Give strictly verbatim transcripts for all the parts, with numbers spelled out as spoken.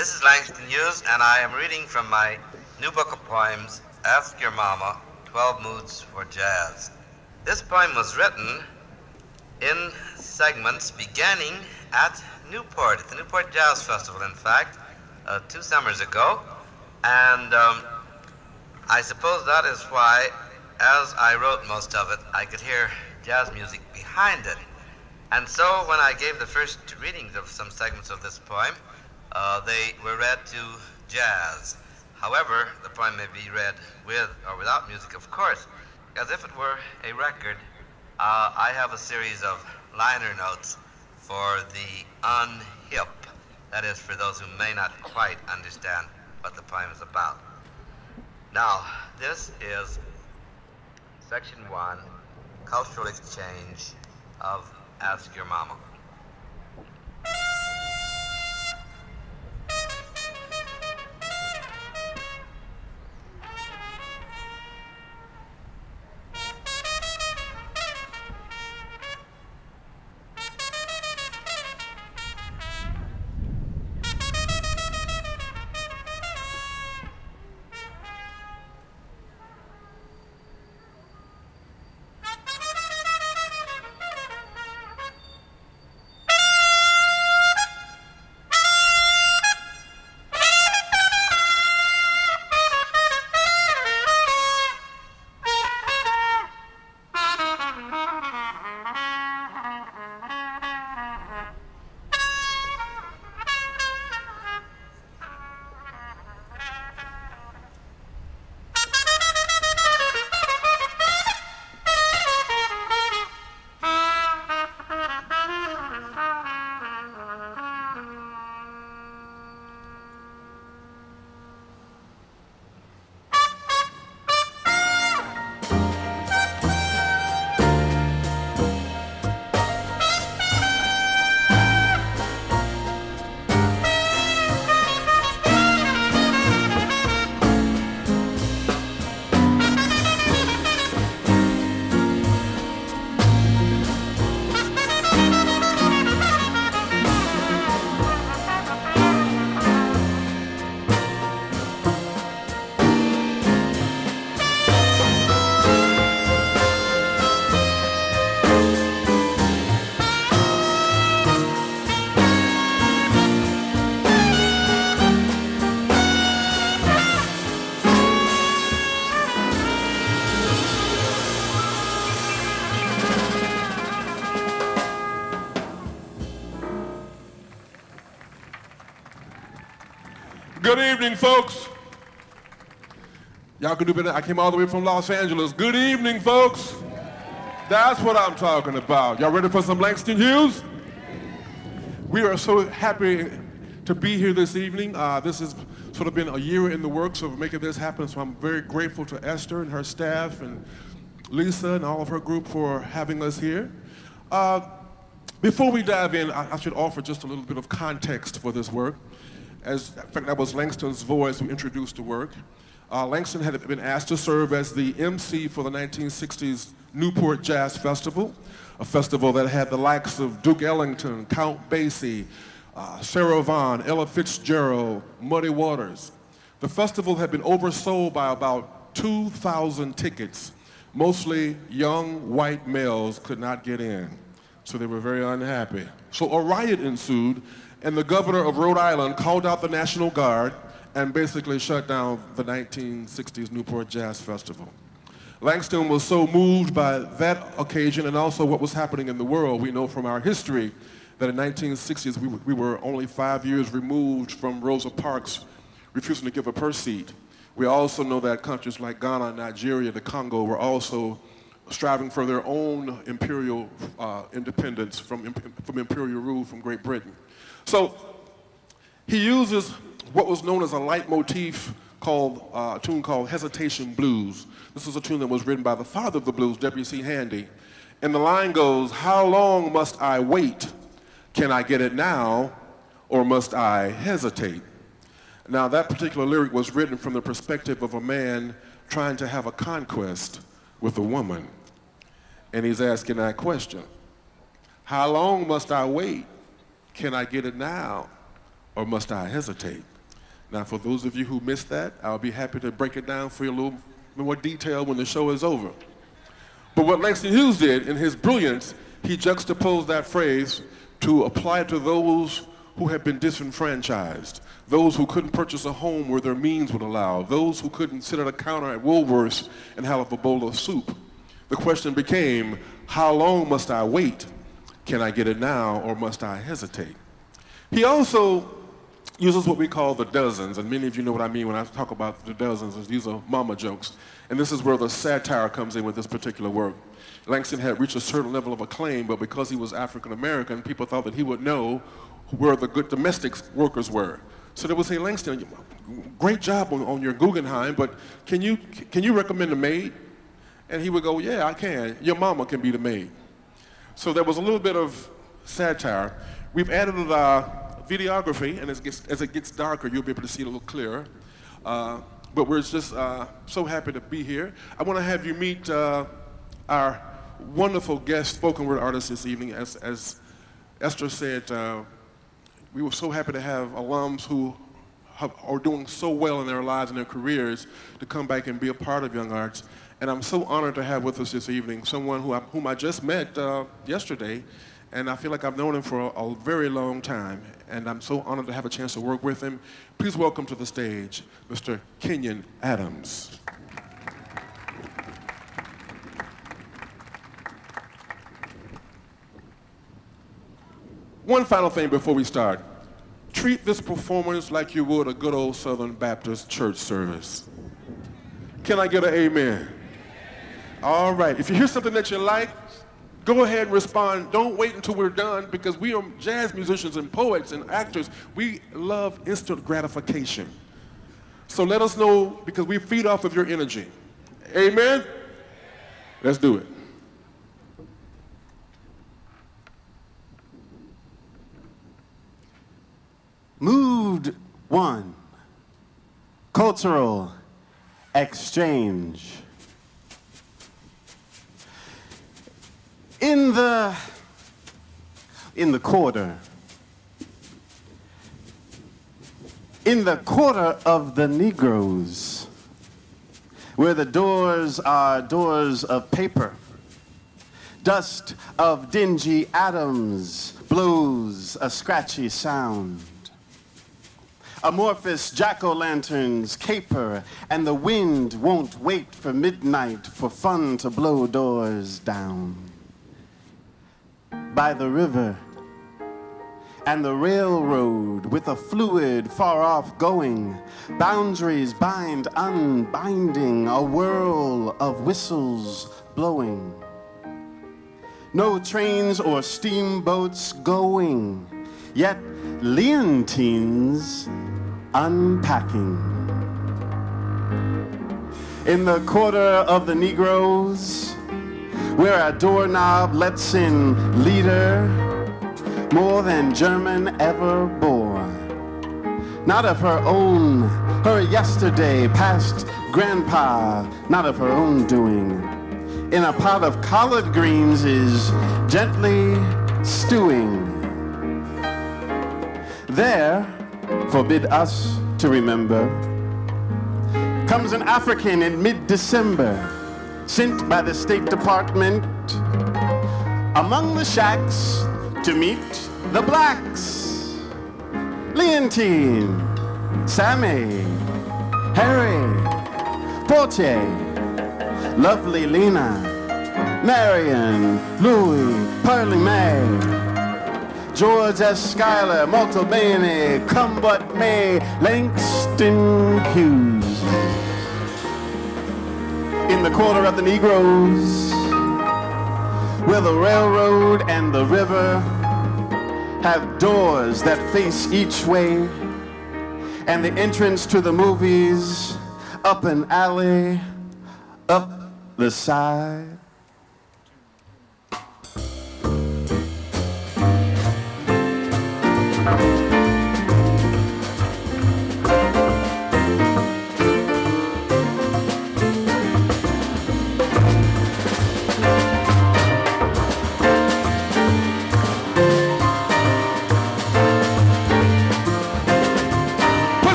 This is Langston Hughes, and I am reading from my new book of poems, Ask Your Mama, twelve Moods for Jazz. This poem was written in segments beginning at Newport, at the Newport Jazz Festival, in fact, uh, two summers ago. And um, I suppose that is why, as I wrote most of it, I could hear jazz music behind it. And so when I gave the first readings of some segments of this poem, uh, they were read to jazz. However, the poem may be read with or without music, of course, because if it were a record, uh, I have a series of liner notes for the unhip. That is, for those who may not quite understand what the poem is about. Now, this is section one, Cultural Exchange of Ask Your Mama. Good evening, folks. Y'all can do better. I came all the way from Los Angeles. Good evening, folks. That's what I'm talking about. Y'all ready for some Langston Hughes? We are so happy to be here this evening. Uh, this has sort of been a year in the works of making this happen, so I'm very grateful to Esther and her staff and Lisa and all of her group for having us here. Uh, before we dive in, I, I should offer just a little bit of context for this work. As, in fact, that was Langston's voice who introduced the work. Uh, Langston had been asked to serve as the M C for the nineteen sixties Newport Jazz Festival, a festival that had the likes of Duke Ellington, Count Basie, uh, Sarah Vaughan, Ella Fitzgerald, Muddy Waters. The festival had been oversold by about two thousand tickets. Mostly young white males could not get in, so they were very unhappy. So a riot ensued, and the governor of Rhode Island called out the National Guard and basically shut down the nineteen sixties Newport Jazz Festival. Langston was so moved by that occasion and also what was happening in the world. We know from our history that in nineteen sixties we, we were only five years removed from Rosa Parks refusing to give up her seat. We also know that countries like Ghana, Nigeria, the Congo were also striving for their own imperial uh, independence from, from imperial rule from Great Britain. So he uses what was known as a leitmotif called, uh, a tune called Hesitation Blues. This was a tune that was written by the father of the blues, W C Handy. And the line goes, how long must I wait? Can I get it now, or must I hesitate? Now that particular lyric was written from the perspective of a man trying to have a conquest with a woman. And he's asking that question. How long must I wait? Can I get it now, or must I hesitate? Now, for those of you who missed that, I'll be happy to break it down for you a little more detail when the show is over. But what Langston Hughes did in his brilliance, he juxtaposed that phrase to apply it to those who have been disenfranchised, those who couldn't purchase a home where their means would allow, those who couldn't sit at a counter at Woolworths and have a bowl of soup. The question became, how long must I wait? Can I get it now, or must I hesitate? He also uses what we call the dozens, and many of you know what I mean when I talk about the dozens. These are mama jokes, and this is where the satire comes in with this particular work. Langston had reached a certain level of acclaim, but because he was African American, people thought that he would know where the good domestic workers were. So they would say, Langston, great job on, on your Guggenheim, but can you, can you recommend a maid? And he would go, yeah, I can. Your mama can be the maid. So there was a little bit of satire. We've added uh, videography, and as it, gets, as it gets darker, you'll be able to see it a little clearer. Uh, but we're just uh, so happy to be here. I want to have you meet uh, our wonderful guest spoken word artist this evening. As, as Esther said, uh, we were so happy to have alums who have, are doing so well in their lives and their careers to come back and be a part of Young Arts. And I'm so honored to have with us this evening someone who I, whom I just met uh, yesterday, and I feel like I've known him for a, a very long time, and I'm so honored to have a chance to work with him. Please welcome to the stage, Mister Kenyon Adams. One final thing before we start. Treat this performance like you would a good old Southern Baptist church service. Can I get an amen? All right, if you hear something that you like, go ahead and respond. Don't wait until we're done, because we are jazz musicians and poets and actors. We love instant gratification. So let us know, because we feed off of your energy. Amen? Let's do it. Moved one, cultural exchange. In the, in the quarter, in the quarter of the Negroes, where the doors are doors of paper, dust of dingy atoms blows a scratchy sound. Amorphous jack-o'-lanterns caper, and the wind won't wait for midnight for fun to blow doors down. By the river and the railroad, with a fluid far off going, boundaries bind unbinding, a whirl of whistles blowing. No trains or steamboats going, yet Leontines unpacking. In the quarter of the Negroes, where a doorknob lets in leader more than German ever bore. Not of her own, her yesterday, past grandpa, not of her own doing. In a pot of collard greens is gently stewing. There, forbid us to remember, comes an African in mid-December, sent by the State Department among the shacks to meet the blacks. Leontine, Sammy, Harry, Portia, lovely Lena, Marion, Louis, Pearlie Mae, George S. Schuyler, Molto Bene, Come But May, Langston Hughes. In the quarter of the Negroes, where the railroad and the river have doors that face each way, and the entrance to the movies up an alley, up the side.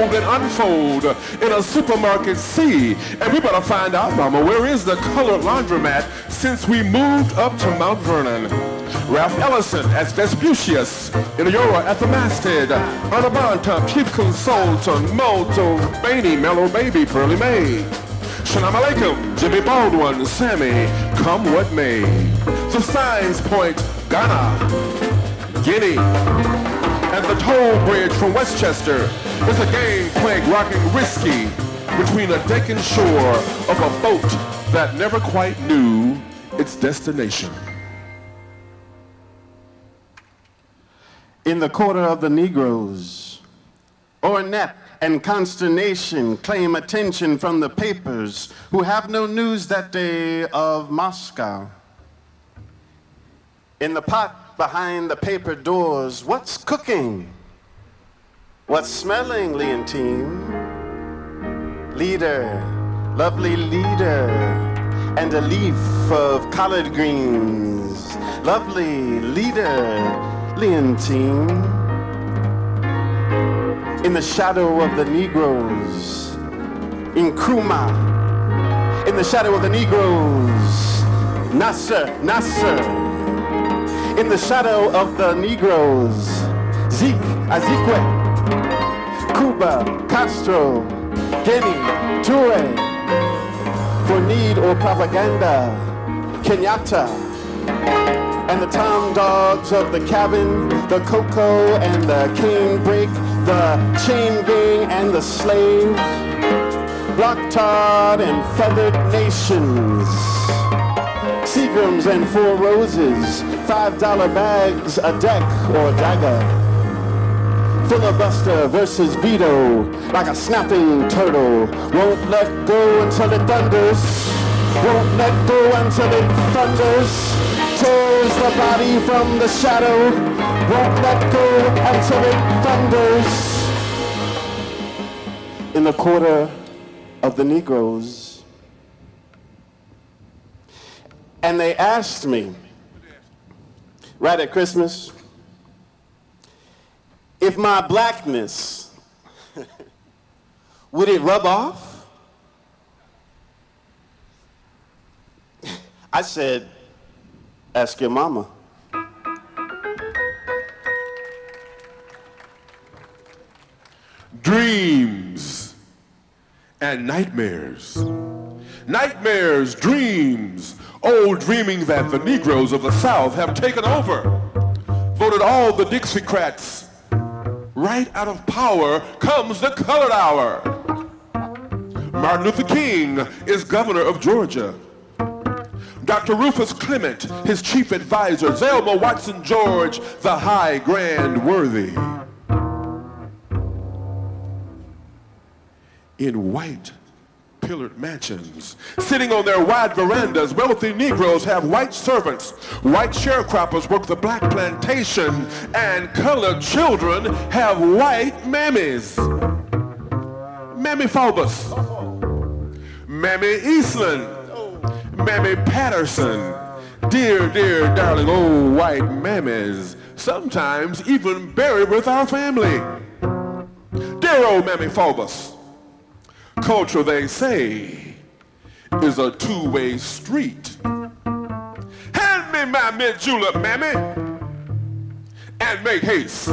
fold and unfold in a supermarket sea. And we better find out, Mama, where is the colored laundromat since we moved up to Mount Vernon? Ralph Ellison as Vespucius, Eleora at the masthead, Anabanta, Chief Consultant, Moto, Bainey, Mellow Baby, Pearly May. Shalom Aleichem, Jimmy Baldwin, Sammy, come what may. The Signs Point, Ghana, Guinea, and the toll bridge from Westchester is a game playing rocking risky between a deck and shore of a boat that never quite knew its destination. In the quarter of the Negroes, Ornette and consternation claim attention from the papers who have no news that day of Moscow. In the pot behind the paper doors, what's cooking? What's smelling, Leontine? Leader, lovely leader, and a leaf of collard greens. Lovely leader, Leontine. In the shadow of the Negroes, in Kruma, in the shadow of the Negroes, Nasser, Nasser. In the shadow of the Negroes, Zeke, Azikwe, Cuba, Castro, Guinea, Toure. For need or propaganda, Kenyatta. And the tom dogs of the cabin, the cocoa and the cane break, the chain gang and the slave, block-tarred and feathered nations, Seagrams and Four Roses, five dollar bags, a deck or a dagger, filibuster versus veto, like a snapping turtle, won't let go until it thunders, won't let go until it thunders, tears the body from the shadow, won't let go until it thunders. In the quarter of the Negroes. And they asked me, right at Christmas, if my blackness, would it rub off? I said, ask your mama. Dreams and nightmares. Nightmares, dreams, old dreaming that the Negroes of the South have taken over. Voted all the Dixiecrats. Right out of power comes the colored hour. Martin Luther King is governor of Georgia. Doctor Rufus Clement, his chief advisor, Zelma Watson George, the high grand worthy. In white pillared mansions, sitting on their wide verandas, wealthy Negroes have white servants, white sharecroppers work the black plantation, and colored children have white mammies. Mammy Phobos, Mammy Eastland, Mammy Patterson, dear, dear, darling old white mammies, sometimes even buried with our family. Dear old Mammy Phobos, culture, they say, is a two-way street. Hand me my mint julep, mammy, and make haste.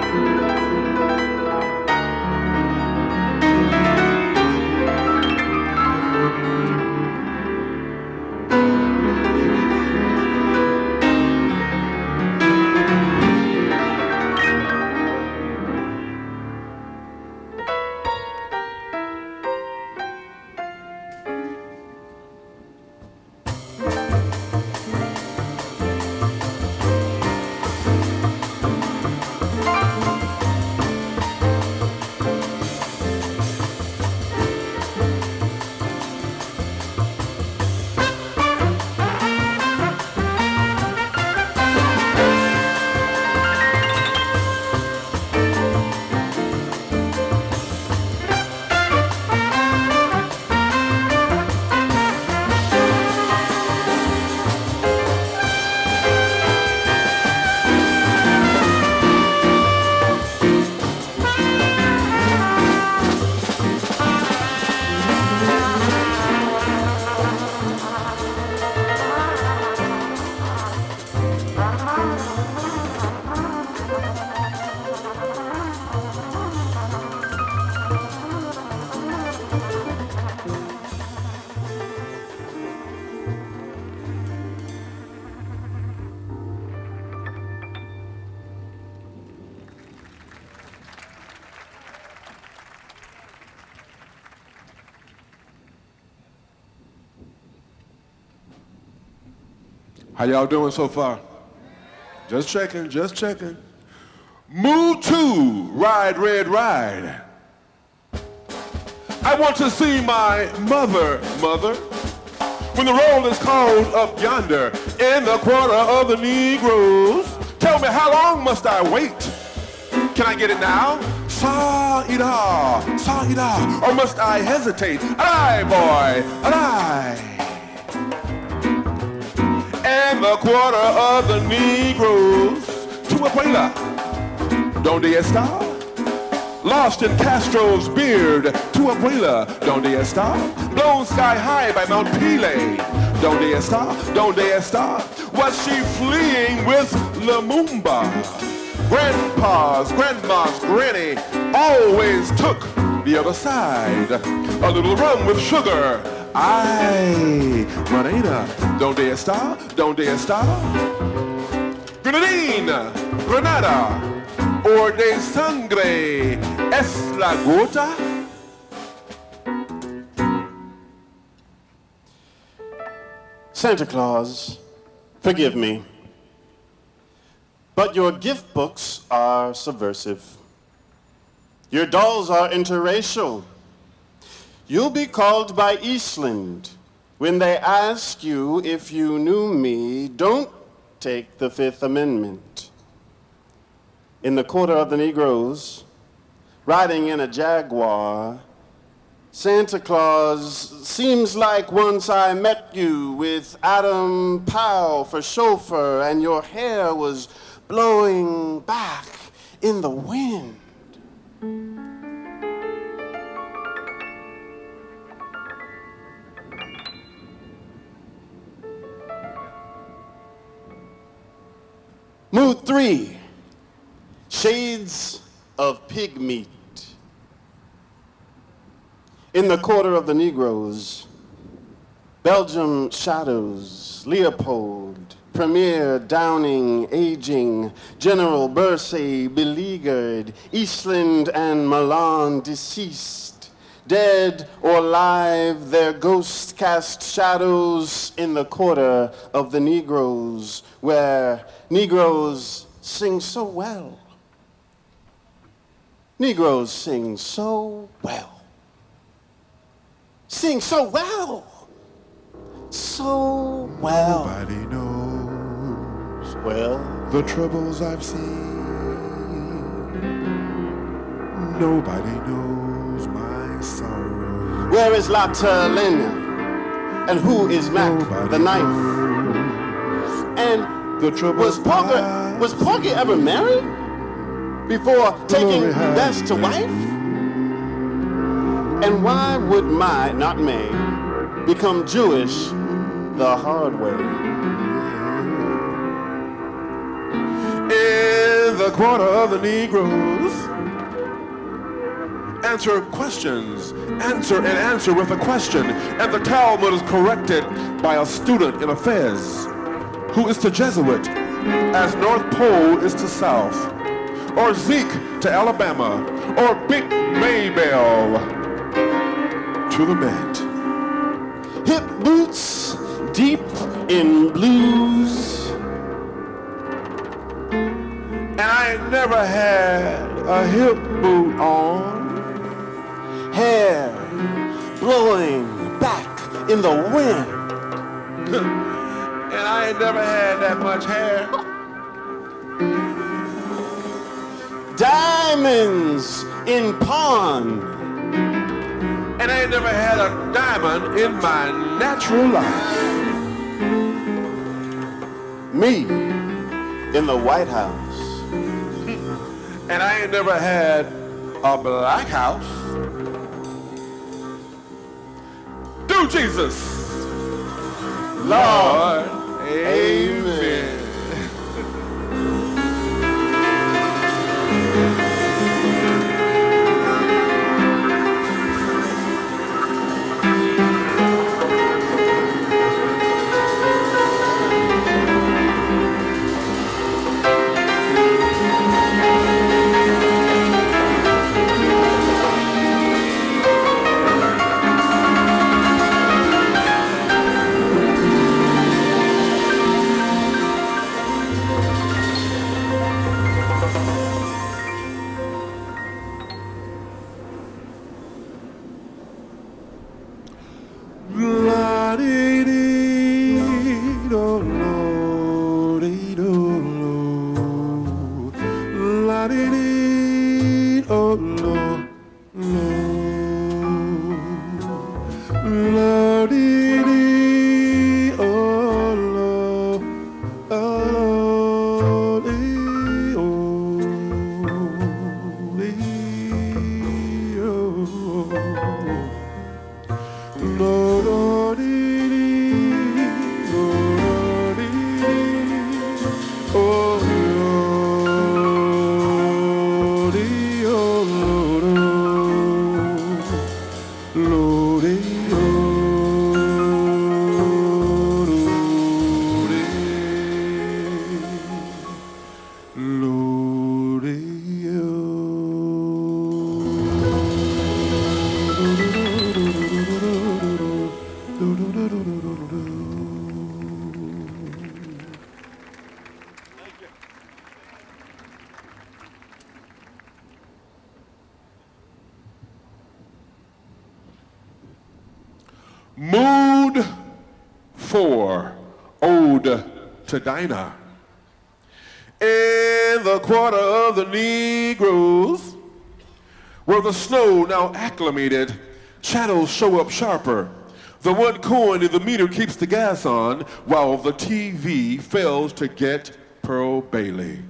How y'all doing so far? Just checking, just checking. Mood two, Ride Red Ride. I want to see my mother, mother, when the roll is called up yonder in the quarter of the Negroes. Tell me, how long must I wait? Can I get it now? Sa-ida, sa-ida, or must I hesitate? Aye, boy, aye. And the quarter of the Negroes to Abuela, donde está? Lost in Castro's beard to Abuela, donde está? Blown sky high by Mount Pile, donde está? Donde está? Was she fleeing with Lumumba? Grandpa's, grandma's granny always took the other side. A little rum with sugar. Ay, Morena, donde está? Donde está? Grenadine, Granada, or de sangre, es la gota? Santa Claus, forgive me, but your gift books are subversive. Your dolls are interracial. You'll be called by Eastland when they ask you if you knew me. Don't take the Fifth Amendment. In the quarter of the Negroes, riding in a Jaguar, Santa Claus seems like once I met you with Adam Powell for chauffeur and your hair was blowing back in the wind. Mood three, shades of pig meat. In the quarter of the Negroes, Belgium shadows, Leopold, Premier Downing aging, General Bursey beleaguered, Eastland and Milan deceased, dead or alive, their ghosts cast shadows in the quarter of the Negroes, where Negroes sing so well. Negroes sing so well. Sing so well. So well. Nobody knows Well, the troubles I've seen. Nobody knows my sorrow. where is La Terlina? And who is Mac Nobody the knife? knows And the troubles was Porgy, was Porgy ever married before taking Glory has Bess to been. wife? And why would my, not May, become Jewish the hard way? In the the quarter of the Negroes. Answer questions. Answer and answer with a question. And the Talmud is corrected by a student in a fez who is to Jesuit as North Pole is to South, or Zeke to Alabama, or Big Maybell to the Met. Hip boots deep in blues. And I ain't never had a hip boot on. Hair blowing back in the wind. And I ain't never had that much hair. Diamonds in pawn. And I ain't never had a diamond in my natural life. Me in the White House. And I ain't never had a black house. Do Jesus. Lord, amen. Mood four, Ode to Dinah. In the quarter of the Negroes, where the snow now acclimated, shadows show up sharper. The one coin in the meter keeps the gas on, while the T V fails to get Pearl Bailey.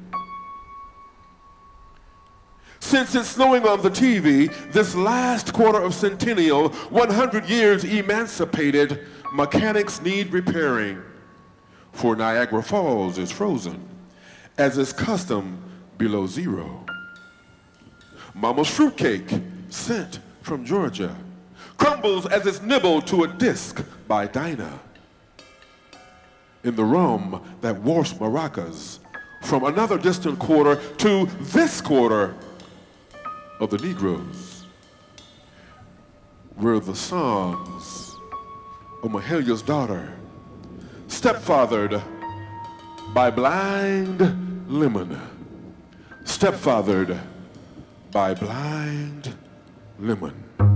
Since it's snowing on the T V, this last quarter of centennial, one hundred years emancipated, mechanics need repairing. For Niagara Falls is frozen, as is custom below zero. Mama's fruitcake, sent from Georgia, crumbles as it's nibbled to a disc by Dinah. In the rum that wafts maracas from another distant quarter to this quarter of the Negroes, where the songs of Mahalia's daughter, stepfathered by Blind Lemon, stepfathered by Blind Lemon.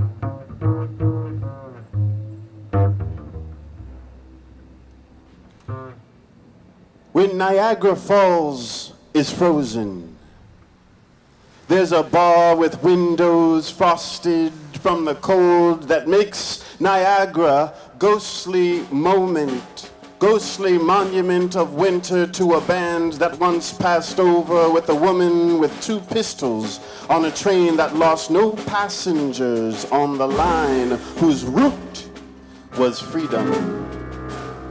When Niagara Falls is frozen, there's a bar with windows frosted from the cold that makes Niagara ghostly moment, ghostly monument of winter to a band that once passed over with a woman with two pistols on a train that lost no passengers on the line, whose route was freedom.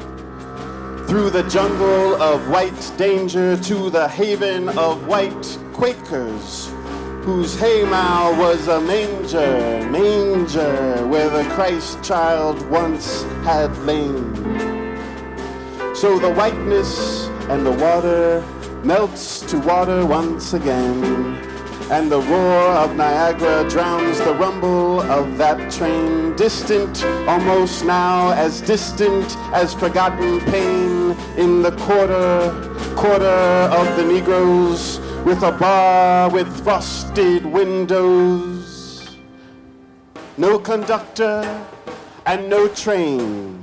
Through the jungle of white danger to the haven of white Quakers, whose haymow was a manger, manger, where the Christ child once had lain. So the whiteness and the water melts to water once again, and the roar of Niagara drowns the rumble of that train, distant, almost now as distant as forgotten pain, in the quarter, quarter of the Negroes, with a bar with frosted windows. No conductor and no train.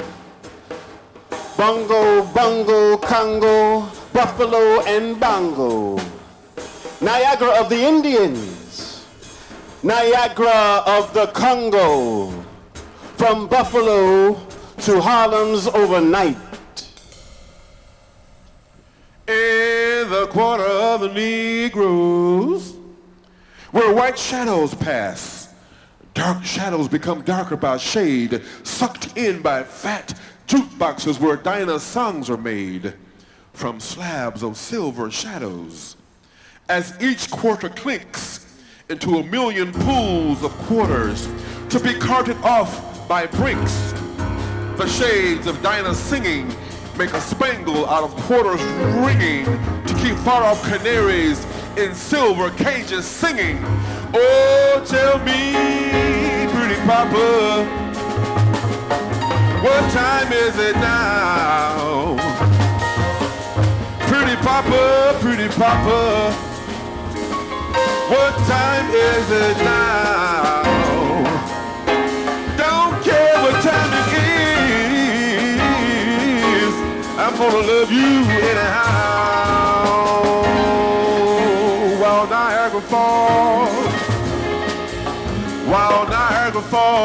Bongo, bongo, Congo, buffalo and bongo. Niagara of the Indians, Niagara of the Congo, from Buffalo to Harlem's overnight. In the quarter of the Negroes, where white shadows pass, dark shadows become darker by shade, sucked in by fat jukeboxes where Dinah's songs are made from slabs of silver shadows. As each quarter clinks into a million pools of quarters to be carted off by brinks, the shades of Dinah's singing make a spangle out of quarters ringing to keep far-off canaries in silver cages singing. Oh, tell me, pretty papa, what time is it now? Pretty papa, pretty papa, what time is it now? Don't care what time it is, I'm gonna love you anyhow. While Niagara Falls, while Niagara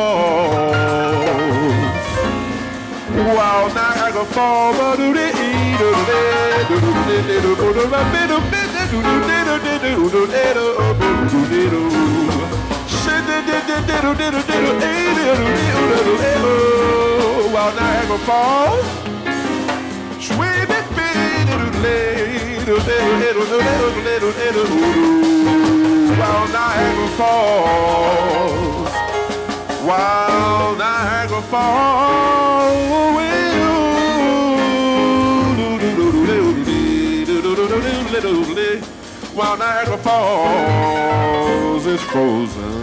Falls, while Niagara Falls, while Niagara Falls, while Niagara Falls, while Niagara Falls, while Niagara Falls is frozen.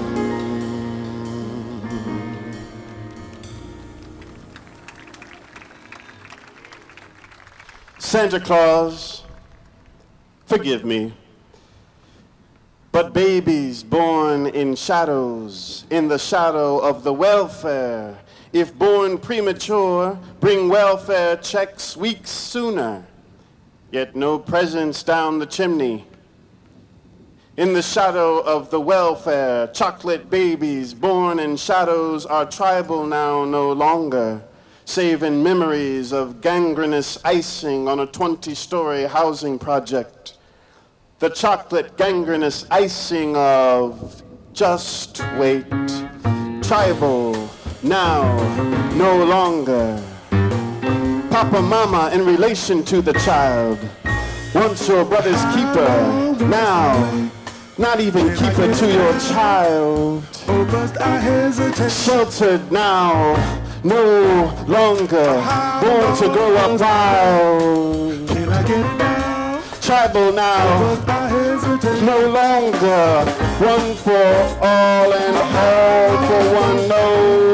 Santa Claus, forgive me, but babies born in shadows, in the shadow of the welfare, if born premature, bring welfare checks weeks sooner, yet no presents down the chimney. In the shadow of the welfare, chocolate babies born in shadows are tribal now no longer, save in memories of gangrenous icing on a twenty-story housing project. The chocolate gangrenous icing of just wait, tribal now no longer. Papa, mama in relation to the child, once your brother's keeper, now not even keeper to your child. Oh, must I hesitate? Sheltered now, no longer, born to grow up wild. Can I get down? Tribal now, Must I hesitate? no longer, one for all and all for one no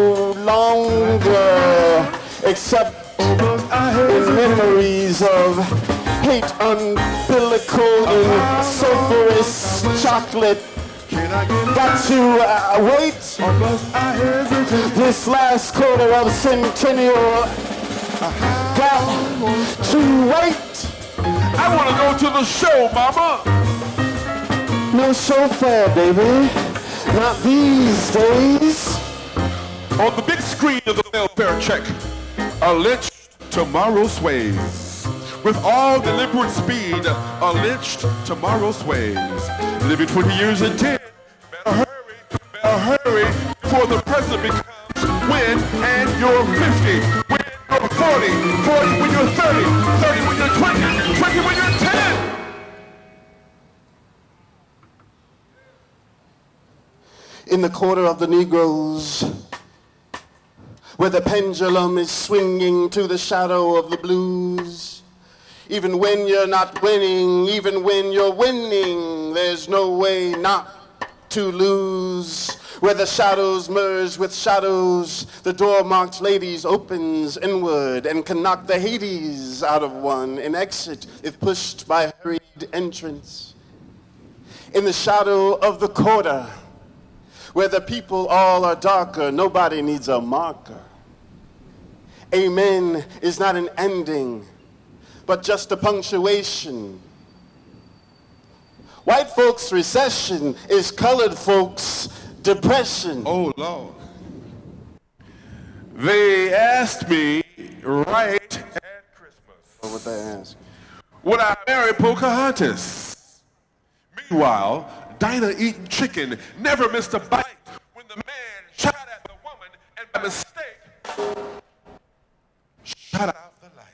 longer, except Must I in hesitate? memories of hate umbilical in sulfurous chocolate. Can I get Got down? to uh, wait Or must I hesitate? this last quarter of centennial. Got to wait. I want to go to the show, mama. No show fair, baby. Not these days. On the big screen of the welfare check, a lynched tomorrow sways. With all deliberate speed, a lynched tomorrow sways. Living twenty years in ten, better hurry, better hurry, before the president becomes when and you're fifty, when you're forty, forty when you're thirty, thirty when you're twenty, twenty when you're ten. in the quarter of the Negroes, where the pendulum is swinging to the shadow of the blues. Even when you're not winning, even when you're winning, there's no way not to lose. Where the shadows merge with shadows, the door marked ladies opens inward and can knock the Hades out of one and exit if pushed by hurried entrance. In the shadow of the quarter, where the people all are darker, nobody needs a marker. Amen is not an ending, but just a punctuation. White folks' recession is colored folks' depression. Oh, Lord. They asked me right at Christmas, What would they ask? would I marry Pocahontas? Meanwhile, Dinah eating chicken never missed a bite when the man shot at the woman and by mistake shut out the light.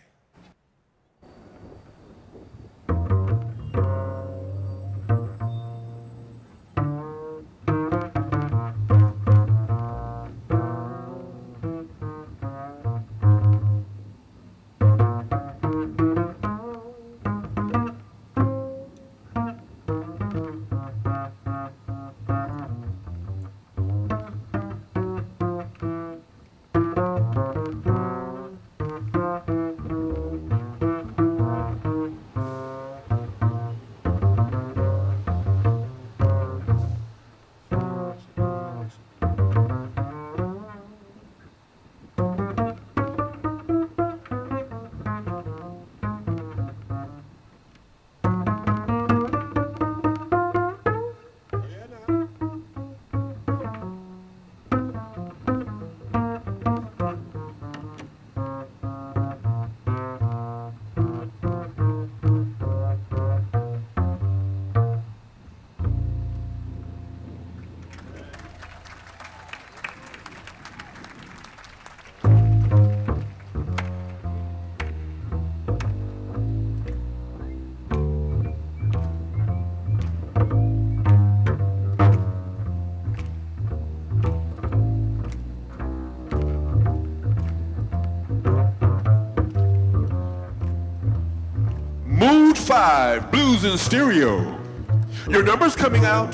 Five, blues in stereo. Your number's coming out.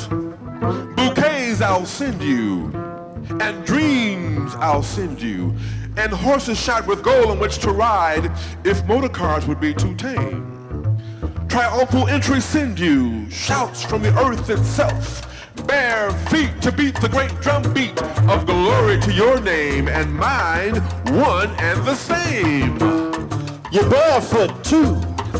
Bouquets I'll send you. And dreams I'll send you. And horses shod with gold on which to ride if motor cars would be too tame. Triumphal entry send you. Shouts from the earth itself. Bare feet to beat the great drum beat of glory to your name and mine, one and the same. You're barefoot too.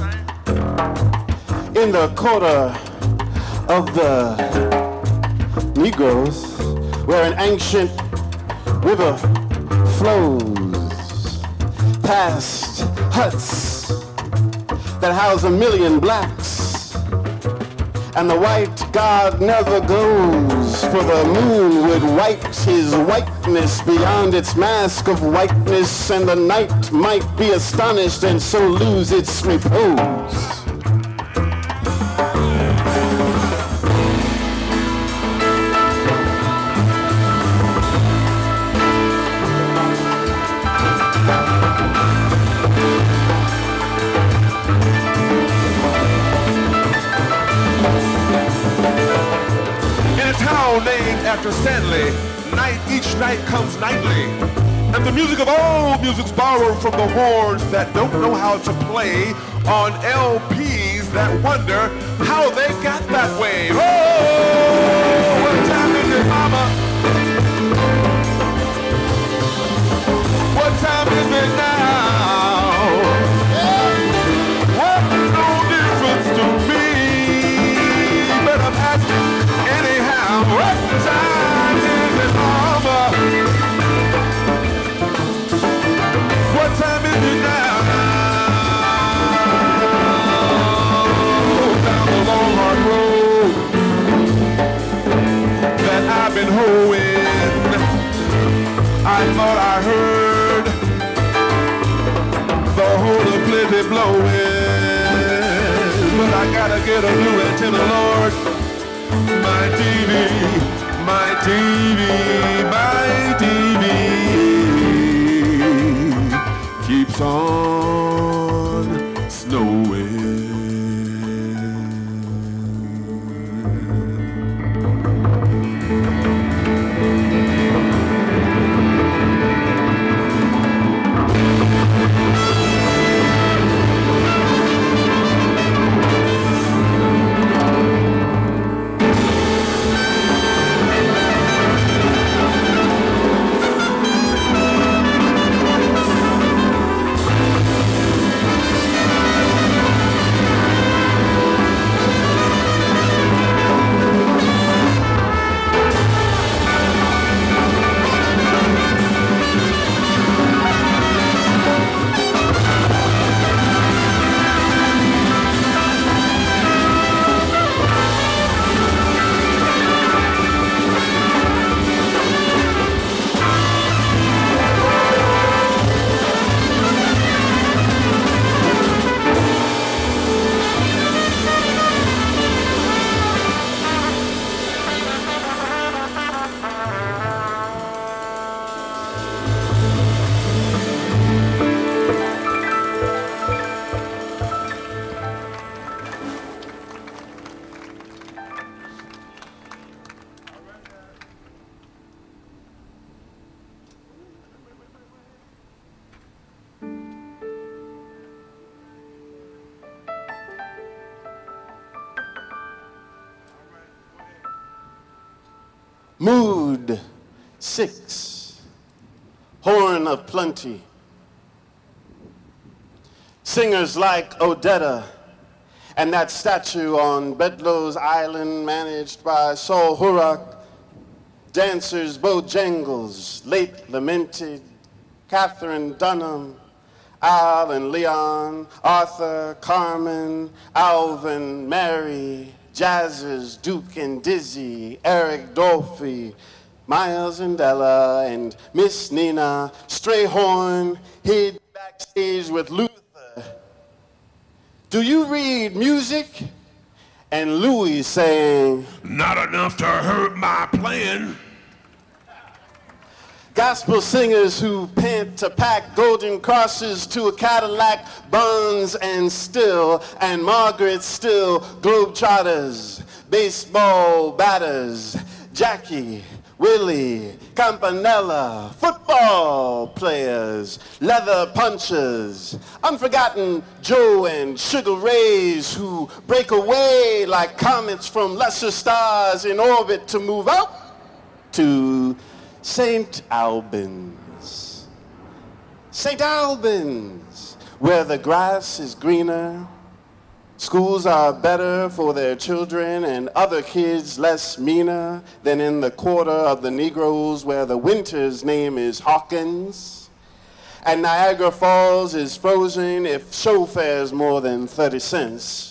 In the quarter of the Negroes, where an ancient river flows past huts that house a million blacks, and the white god never goes, for the moon would wipe his whiteness beyond its mask of whiteness, and the night might be astonished and so lose its repose. Named after Stanley, night each night comes nightly, and the music of all music's borrowed from the horns that don't know how to play on L Ps that wonder how they got that way. Oh, what time is it, mama? What time is it now? What no difference to me, but I'm asking anyhow. What time is it, mama? What time is it now? Down the long hard road that I've been hoeing, I thought I heard the whole of plenty blowing, but I gotta get a new antenna, Lord. My T V, My T V, my T V keeps on snowing. Mood six, Horn of Plenty. Singers like Odetta and that statue on Bedloe's Island managed by Saul Hurak, dancers Bojangles, late lamented, Catherine Dunham, Al and Leon, Arthur, Carmen, Alvin, Mary, Jazzers, Duke and Dizzy, Eric Dolphy, Miles and Ella, and Miss Nina, Strayhorn, hid backstage with Luther. Do you read music? And Louis saying, not enough to hurt my plan. Gospel singers who pant to pack golden crosses to a Cadillac, Bonds and Still, and Margaret Still, Globetrotters, baseball batters, Jackie, Willie, Campanella, football players, leather punchers, unforgotten Joe and Sugar Rays who break away like comets from lesser stars in orbit to move up to Saint Albans. Saint Albans, where the grass is greener, schools are better for their children and other kids less meaner than in the quarter of the Negroes where the winter's name is Hawkins. And Niagara Falls is frozen if show fare's more than thirty cents.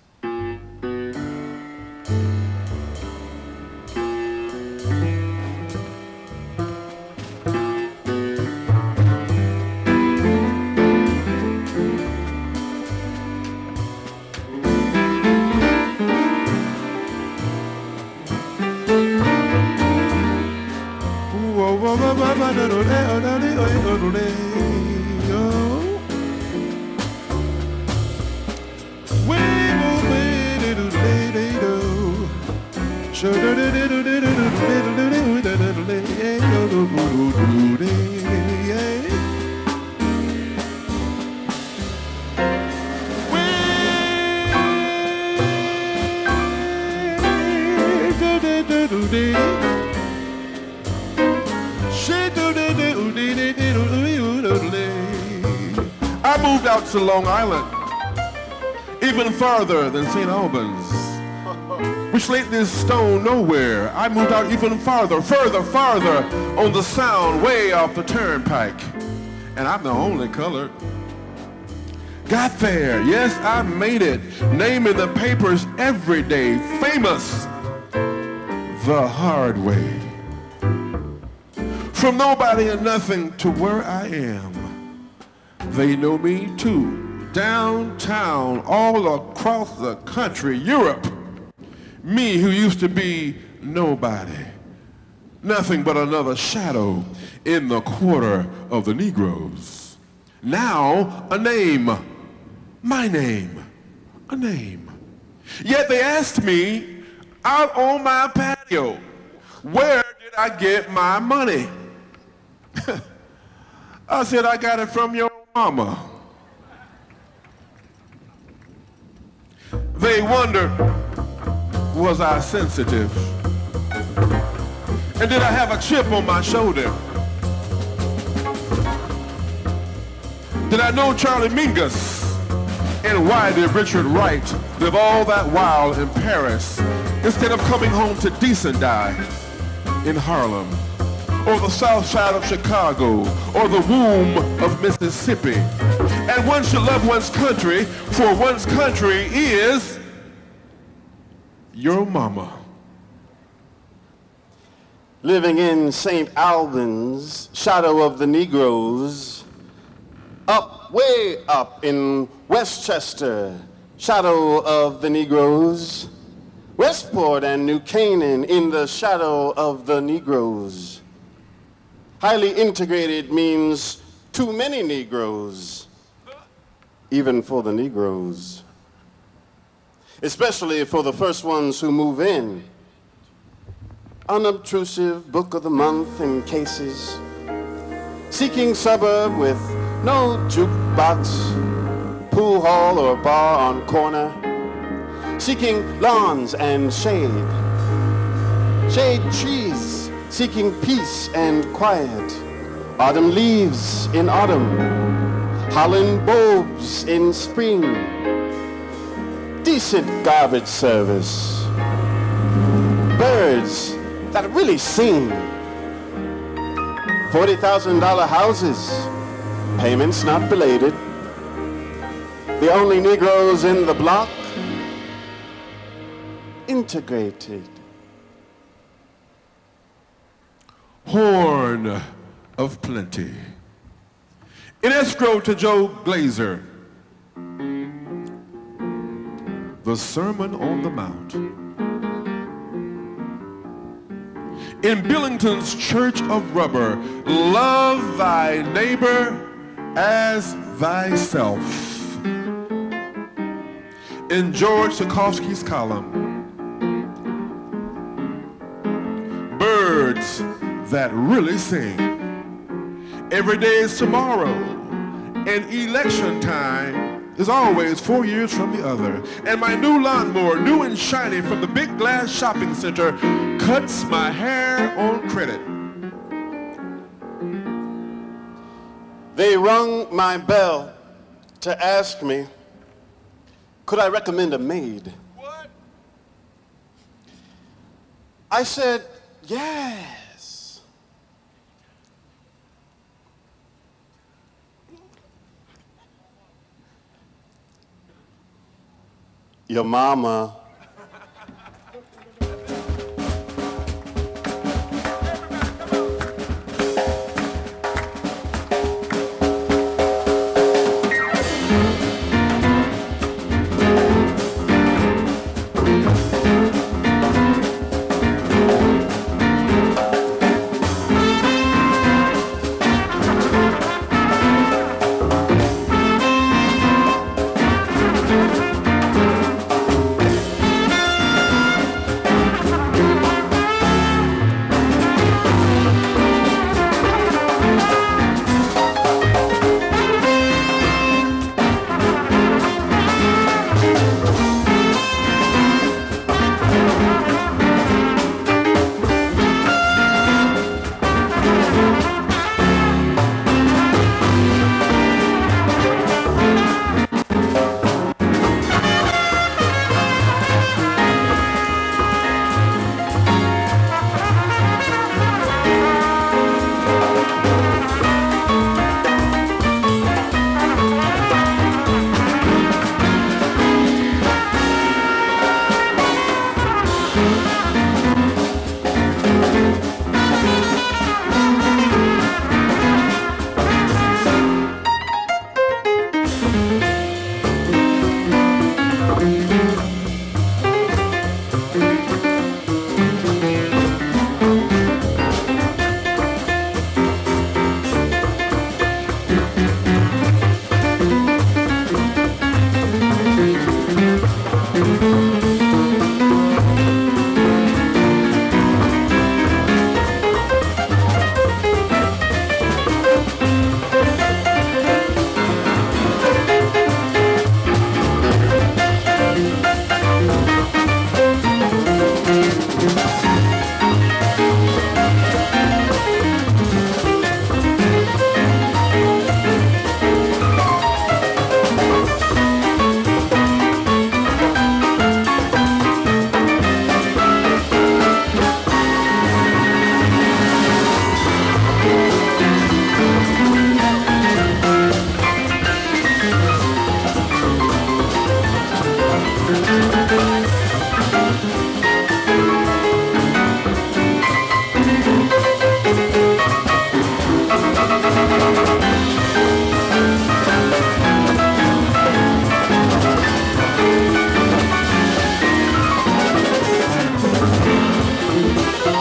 I moved out to Long Island, even farther than Saint Albans, which laid this stone nowhere. I moved out even farther, further, farther on the Sound, way off the turnpike. And I'm the only colored. Got there, yes, I made it. Name in the papers every day, famous the hard way. From nobody and nothing to where I am. They know me too, downtown, all across the country, Europe. Me who used to be nobody, Nothing but another shadow in the quarter of the Negroes. Now a name, my name, a name. Yet they asked me out on my patio, where did I get my money? I said, I got it from your mama. They wondered, was I sensitive? And did I have a chip on my shoulder? Did I know Charlie Mingus? And why did Richard Wright live all that while in Paris instead of coming home to decent die in Harlem, or the south side of Chicago, or the womb of Mississippi? And one should love one's country, for one's country is your mama. Living in Saint Albans, shadow of the Negroes, up, way up in Westchester, shadow of the Negroes, Westport and New Canaan in the shadow of the Negroes. Highly integrated means too many Negroes, even for the Negroes, especially for the first ones who move in. Unobtrusive book of the month in cases, seeking suburb with no jukebox, pool hall or bar on corner, seeking lawns and shade, shade trees, seeking peace and quiet, autumn leaves in autumn, Holland bulbs in spring, decent garbage service, birds that really sing, forty thousand dollar houses, payments not belated, the only Negroes in the block, integrated. Horn of plenty. In escrow to Joe Glazer, the Sermon on the Mount. In Billington's Church of Rubber, love thy neighbor as thyself. In George Sikorsky's column, birds that really sing. Every day is tomorrow, and election time is always four years from the other. And my new lawnmower, new and shiny from the big glass shopping center, cuts my hair on credit. They rung my bell to ask me, could I recommend a maid? What? I said, yes. Your mama.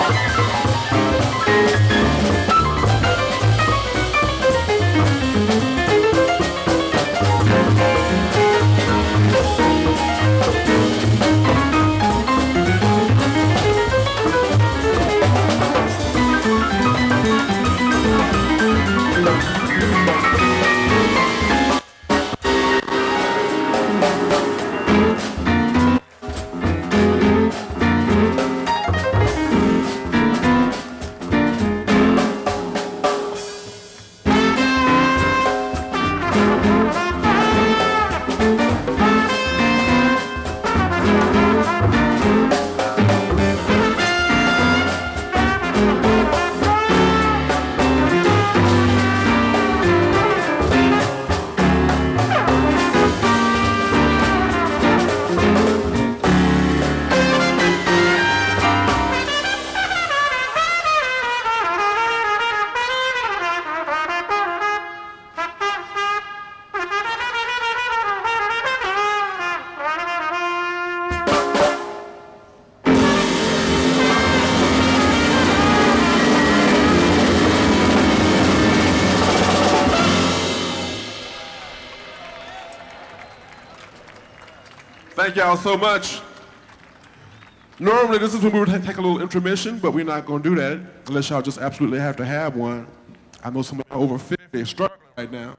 Thank y'all so much. Normally, this is when we would take a little intermission, but we're not going to do that unless y'all just absolutely have to have one. I know some over fifty are struggling right now.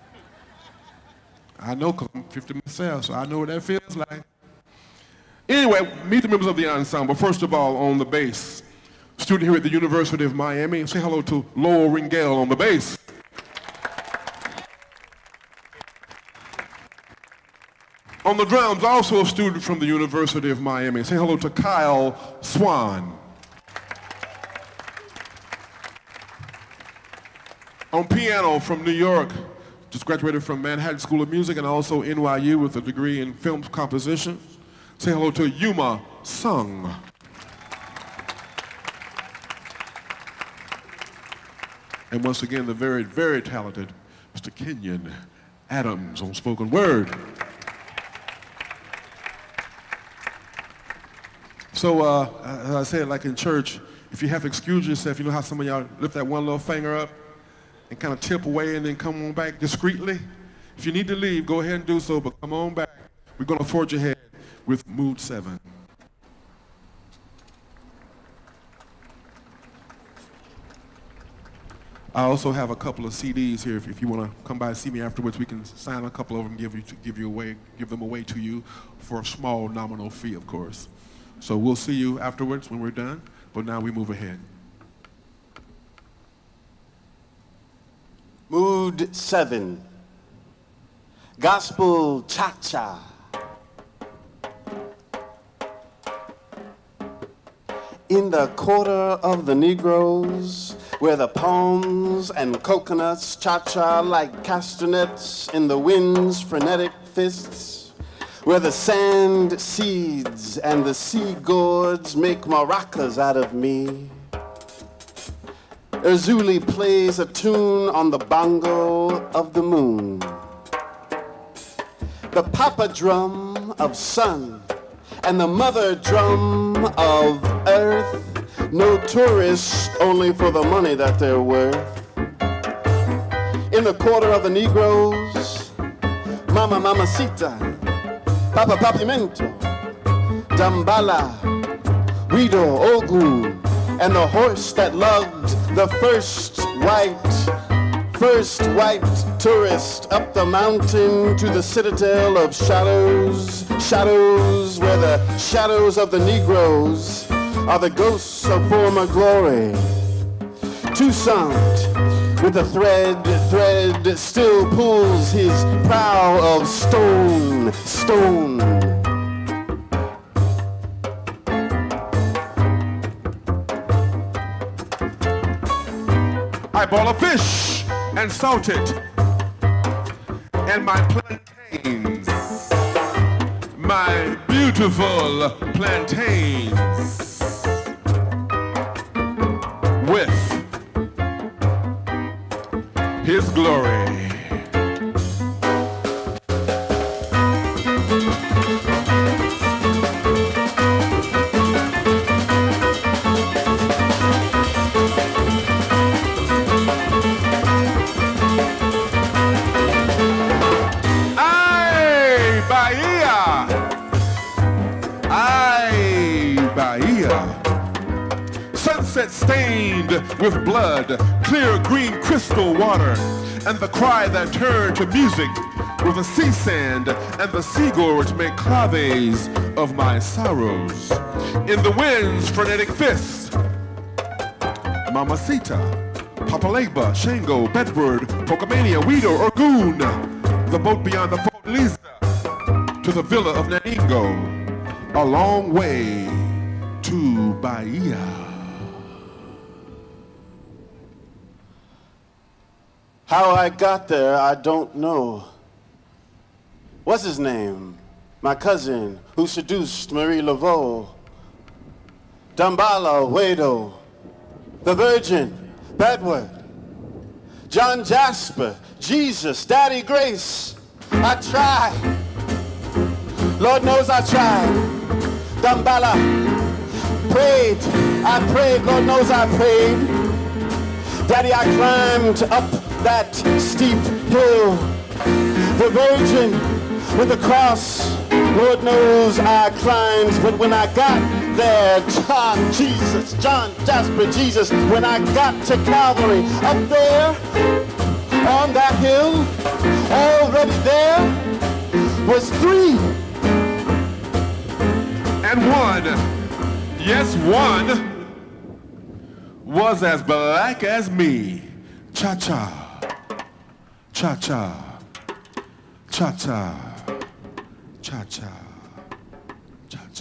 I know because I'm fifty myself, so I know what that feels like. Anyway, meet the members of the ensemble. First of all, on the bass, student here at the University of Miami. Say hello to Lowell Ringel on the bass. On the drums, also a student from the University of Miami. Say hello to Kyle Swan. On piano from New York, just graduated from Manhattan School of Music and also N Y U with a degree in film composition. Say hello to Yuma Sung. And once again, the very, very talented Mister Kenyon Adams on spoken word. So, uh, as I said, like in church, if you have to excuse yourself, you know how some of y'all lift that one little finger up and kind of tip away and then come on back discreetly? If you need to leave, go ahead and do so, but come on back. We're going to forge ahead with Mood seven. I also have a couple of C Ds here. If, if you want to come by and see me afterwards, we can sign a couple of them, give you to give you away, give them away to you for a small nominal fee, of course. So we'll see you afterwards when we're done, but now we move ahead. Mood seven, Gospel Cha-Cha. In the quarter of the Negroes, where the palms and coconuts cha-cha like castanets in the wind's frenetic fists, where the sand seeds and the sea gourds make maracas out of me. Erzulie plays a tune on the bongo of the moon. The papa drum of sun and the mother drum of earth, no tourists, only for the money that they're worth. In the quarter of the Negroes, Mama Mamacita, Papa Papimento, Dambala, Guido Ogun, and the horse that lugged the first white, first white tourist up the mountain to the citadel of shadows, shadows where the shadows of the Negroes are the ghosts of former glory. Toussaint, with the thread, thread still pulls his prow of stone, stone. I bought a fish and salt it, and my plantains, my beautiful plantains, with his glory. sunset stained with blood, clear green crystal water, and the cry that turned to music with the sea sand and the sea gorge make claves of my sorrows. In the wind's frenetic fist, Mamacita, Papaleba, Shango, Bedward, Pocomania, Weedo, Orgoon, the boat beyond the Fortaleza, to the villa of Naningo, a long way to Bahia. How I got there, I don't know. What's his name? My cousin who seduced Marie Laveau. Dambala, Wedo, the Virgin, Bedward, John Jasper, Jesus, Daddy Grace. I tried. Lord knows I tried. Dambala, prayed. I prayed. Lord knows I prayed. Daddy, I climbed up that steep hill. The Virgin with the cross. Lord knows I climbed. But when I got there, John, Jesus, John, Jasper, Jesus, when I got to Calvary, up there on that hill, already there was three. And one, yes, one, was as black as me. Cha-cha, cha-cha, cha-cha, cha-cha, cha-cha.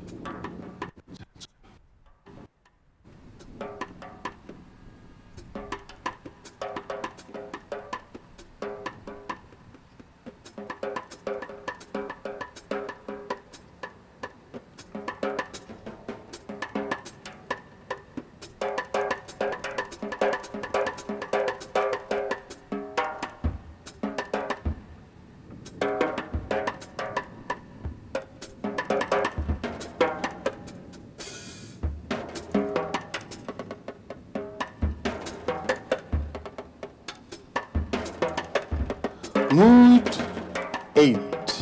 Mood eight.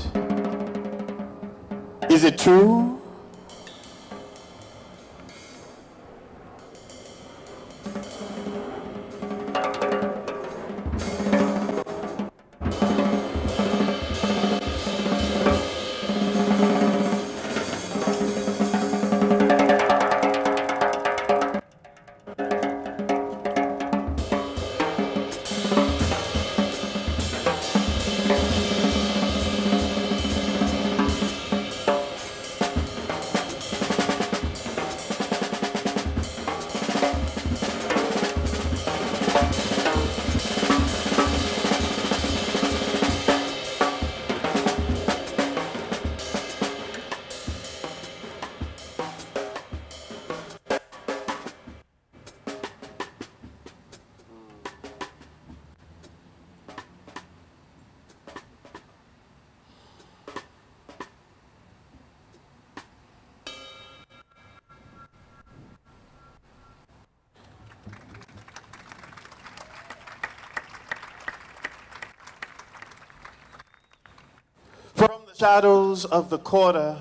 Is it true? From the shadows of the quarter,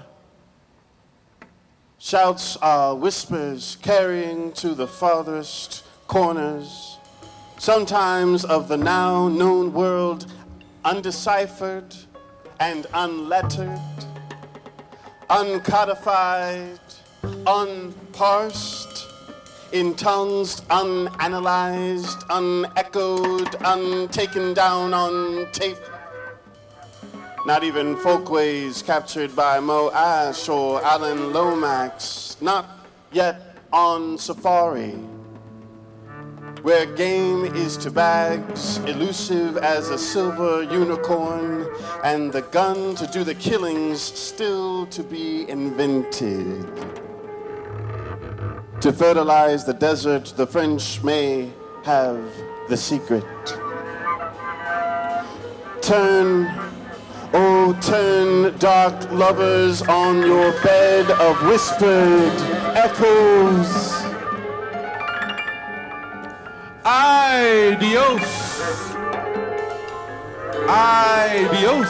shouts are whispers carrying to the farthest corners, sometimes of the now known world, undeciphered and unlettered, uncodified, unparsed, in tongues unanalyzed, unechoed, untaken down on tape. Not even folkways captured by Mo Ash or Alan Lomax, not yet on safari, where game is to bags, elusive as a silver unicorn, and the gun to do the killings still to be invented. To fertilize the desert, the French may have the secret. Turn, oh, turn, dark lovers, on your bed of whispered echoes. Ay, Dios. Ay, Dios.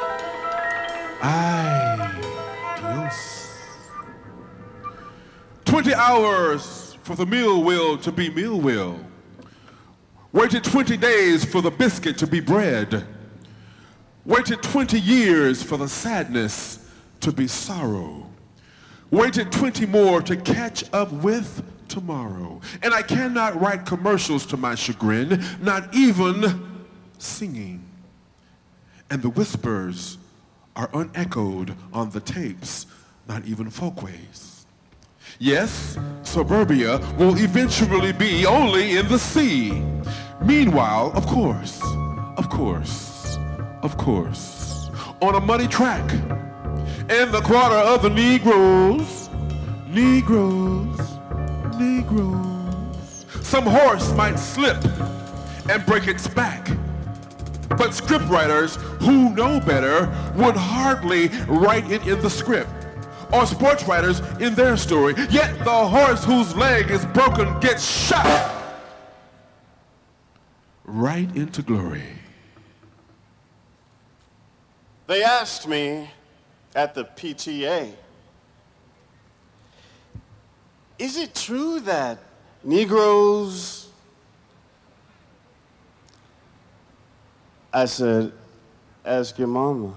Ay, Dios. twenty hours for the meal wheel to be meal wheel. Waited twenty days for the biscuit to be bread. Waited twenty years for the sadness to be sorrow. Waited twenty more to catch up with tomorrow. And I cannot write commercials to my chagrin, not even singing. And the whispers are unechoed on the tapes, not even folkways. Yes, suburbia will eventually be only in the sea. Meanwhile, of course, of course, of course, on a muddy track, in the quarter of the Negroes, Negroes, Negroes, some horse might slip and break its back. But scriptwriters who know better would hardly write it in the script, or sports writers in their story. Yet the horse whose leg is broken gets shot right into glory. They asked me at the P T A, is it true that Negroes... I said, ask your mama.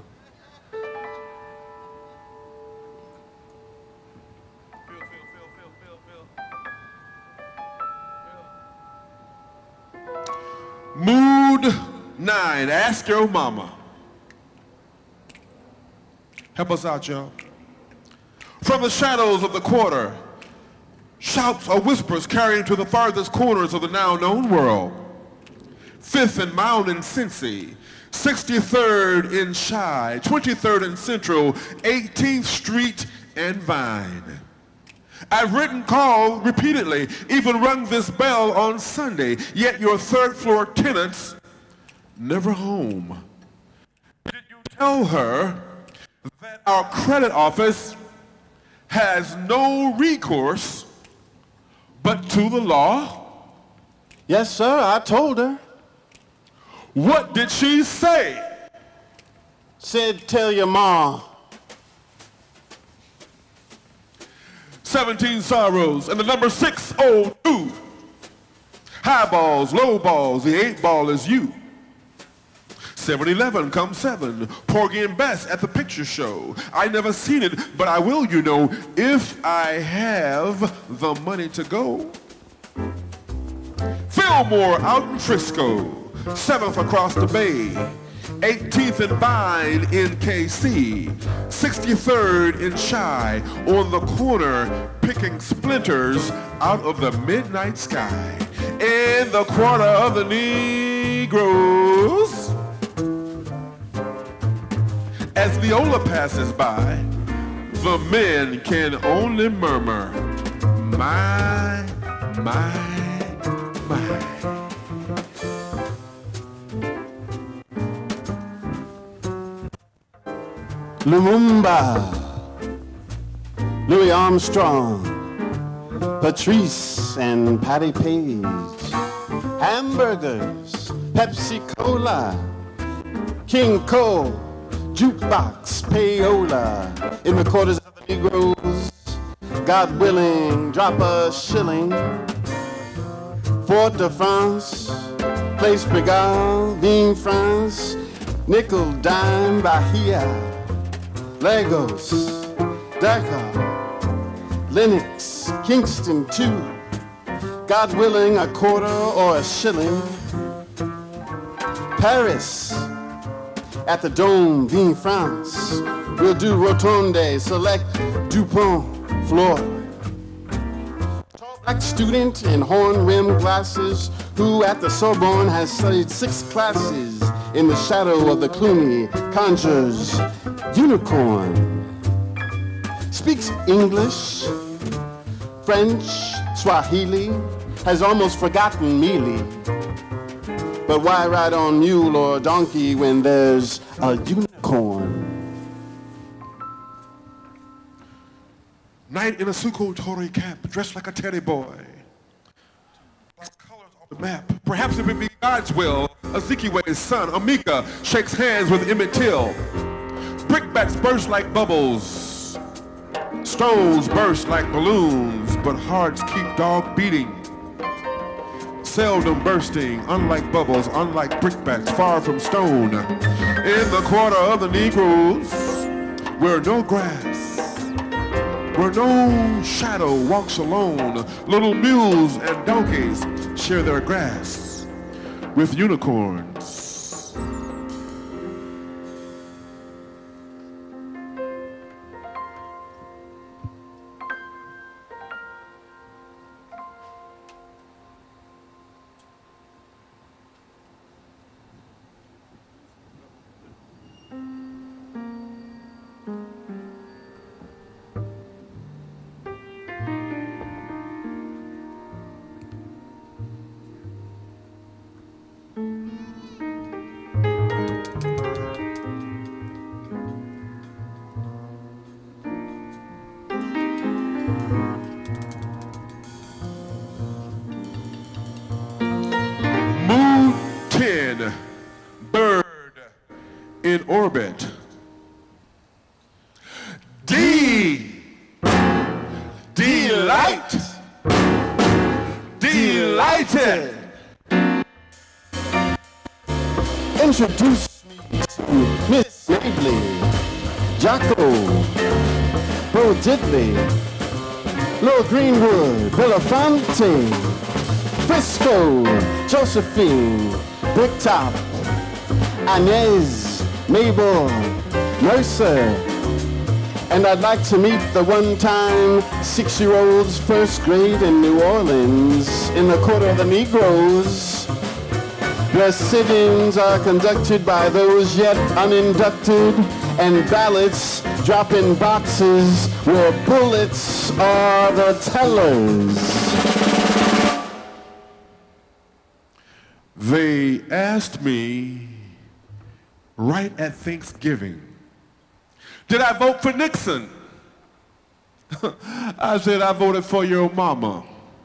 Mood nine, ask your mama. Help us out, y'all. From the shadows of the quarter, shouts or whispers carrying to the farthest corners of the now known world. Fifth and Mound in Cincy, sixty-third in Chi, twenty-third in Central, eighteenth Street and Vine. I've written, called repeatedly, even rung this bell on Sunday, yet your third floor tenants never home. Did you tell her that our credit office has no recourse but to the law? Yes, sir, I told her. What did she say? Said, tell your ma. seventeen sorrows and the number six oh two. High balls, low balls, the eight ball is you. seven eleven comes seven. Porgy and Bess at the picture show. I never seen it, but I will, you know, if I have the money to go. Fillmore out in Frisco. seventh across the bay, eighteenth and Vine in K C, sixty-third in Chi, on the corner picking splinters out of the midnight sky. In the quarter of the Negroes, as Viola passes by, the men can only murmur, my, my, my. Lumumba, Louis Armstrong, Patrice and Patty Page, hamburgers, Pepsi Cola, King Cole, jukebox, payola, in the quarters of the Negroes, God willing, drop a shilling, Fort de France, Place Pigalle, Vin France, nickel, dime, Bahia, Lagos, Dakar, Lenox, Kingston too. God willing, a quarter or a shilling. Paris, at the Dome, Vin France. We'll do Rotonde, select Dupont, Florida. Tall black student in horn-rimmed glasses who at the Sorbonne has studied six classes in the shadow of the Cluny conjures unicorn. Speaks English, French, Swahili, has almost forgotten mealy. But why ride on mule or donkey when there's a unicorn? Knight in a Suko Tori cap, dressed like a teddy boy. Lost colors on the map. Perhaps if it be God's will, Azikiwe's son, Amika, shakes hands with Emmett Till. Brickbats burst like bubbles. Stones burst like balloons. but hearts keep dog beating. Seldom bursting, unlike bubbles, unlike brickbats, far from stone. In the quarter of the Negroes, where no grass, where no shadow walks alone, little mules and donkeys share their grass with unicorns. Bird in orbit. D. Delight. Delighted. Introduce me to Miss Mabley, Jocko, Bo Diddley, Lil Greenwood, Belafonte, Frisco, Josephine, Bricktop, Inez, Mabel, Mercer, and I'd like to meet the one-time six-year-olds first grade in New Orleans in the Quarter of the Negroes. Their sittings are conducted by those yet uninducted, and ballots drop in boxes where bullets are the tellers. They asked me right at Thanksgiving, did I vote for Nixon? I said I voted for your mama.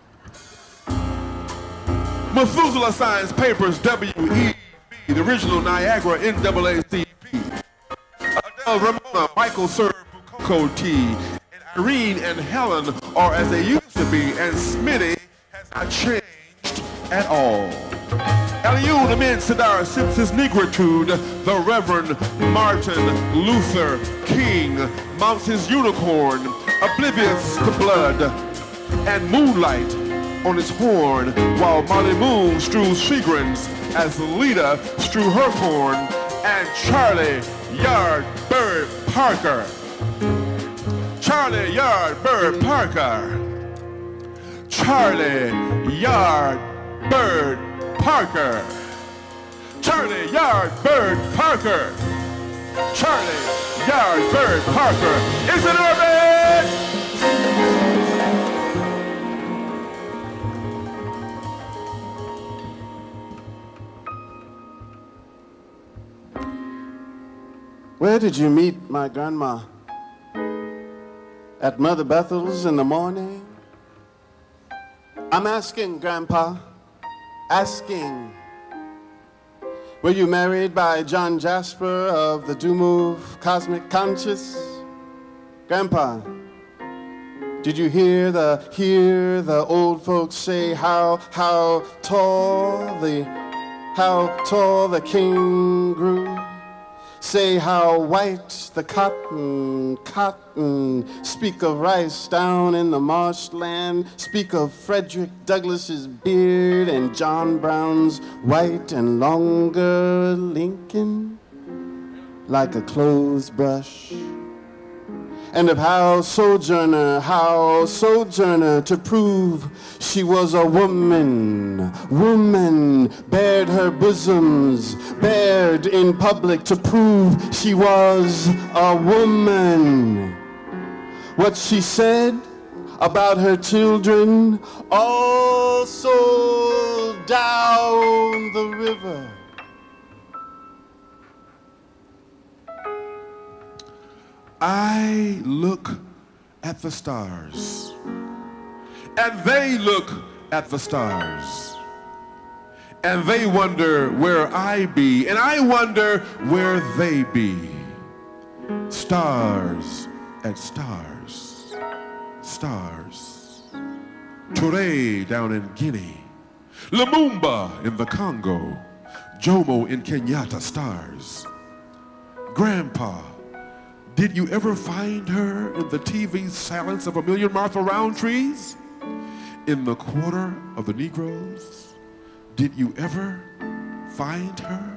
Methuselah signs papers W E B, the original Niagara N double A C P. Adele, Ramona, Michael served cocoa tea, and Irene and Helen are as they used to be, and Smitty has not changed at all. Eliud amid Sadar sips his negritude. The Reverend Martin Luther King mounts his unicorn, oblivious to blood and moonlight on his horn, while Molly Moon strews Seagrams as Lita strew her corn, and Charlie Yardbird Parker. Charlie Yardbird Parker. Charlie Yardbird Parker. Charlie Yardbird Parker. Charlie Yardbird Parker. Is it urban? Where did you meet my grandma? At Mother Bethel's in the morning? I'm asking, Grandpa. Asking, were you married by John Jasper of the Do-Move Cosmic Conscious? Grandpa, did you hear the hear the old folks say how how tall the how tall the king grew? Say how white the cotton, cotton. Speak of rice down in the marshland. Speak of Frederick Douglass's beard and John Brown's white and longer Lincoln, like a clothes brush. And of how Sojourner, how Sojourner, to prove she was a woman, woman, bared her bosoms, bared in public to prove she was a woman. What she said about her children all sold down the river. I look at the stars, and they look at the stars, and they wonder where I be, and I wonder where they be. Stars at stars, stars. Touré down in Guinea, Lumumba in the Congo, Jomo in Kenyatta stars. Grandpa, did you ever find her in the T V silence of a million Martha Roundtrees? In the quarter of the Negroes? Did you ever find her?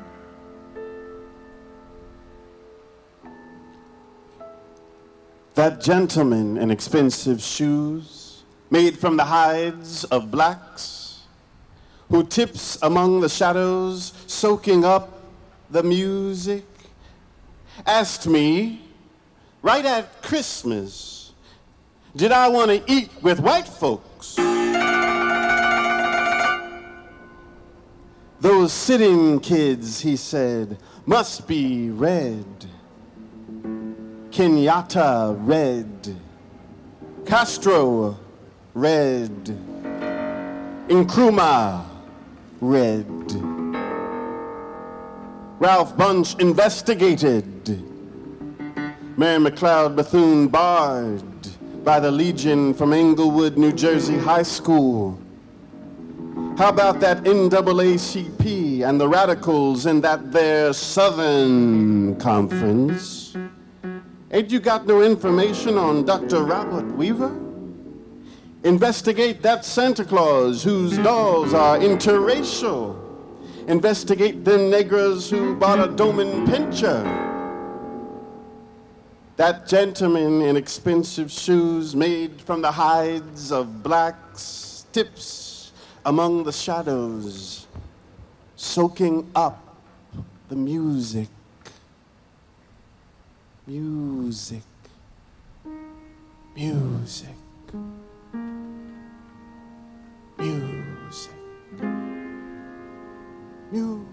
That gentleman in expensive shoes, made from the hides of blacks, who tips among the shadows, soaking up the music, asked me, right at Christmas, did I want to eat with white folks? Those sitting kids, he said, must be red. Kenyatta red. Castro red. Nkrumah red. Ralph Bunche investigated. Mary McLeod Bethune barred by the Legion from Englewood, New Jersey High School. How about that N double A C P and the radicals in that their Southern Conference? Ain't you got no information on Doctor Robert Weaver? Investigate that Santa Claus whose dolls are interracial. Investigate them negras who bought a Doman pincher. That gentleman in expensive shoes made from the hides of blacks, tips among the shadows, soaking up the music. Music. Music. Music. Music.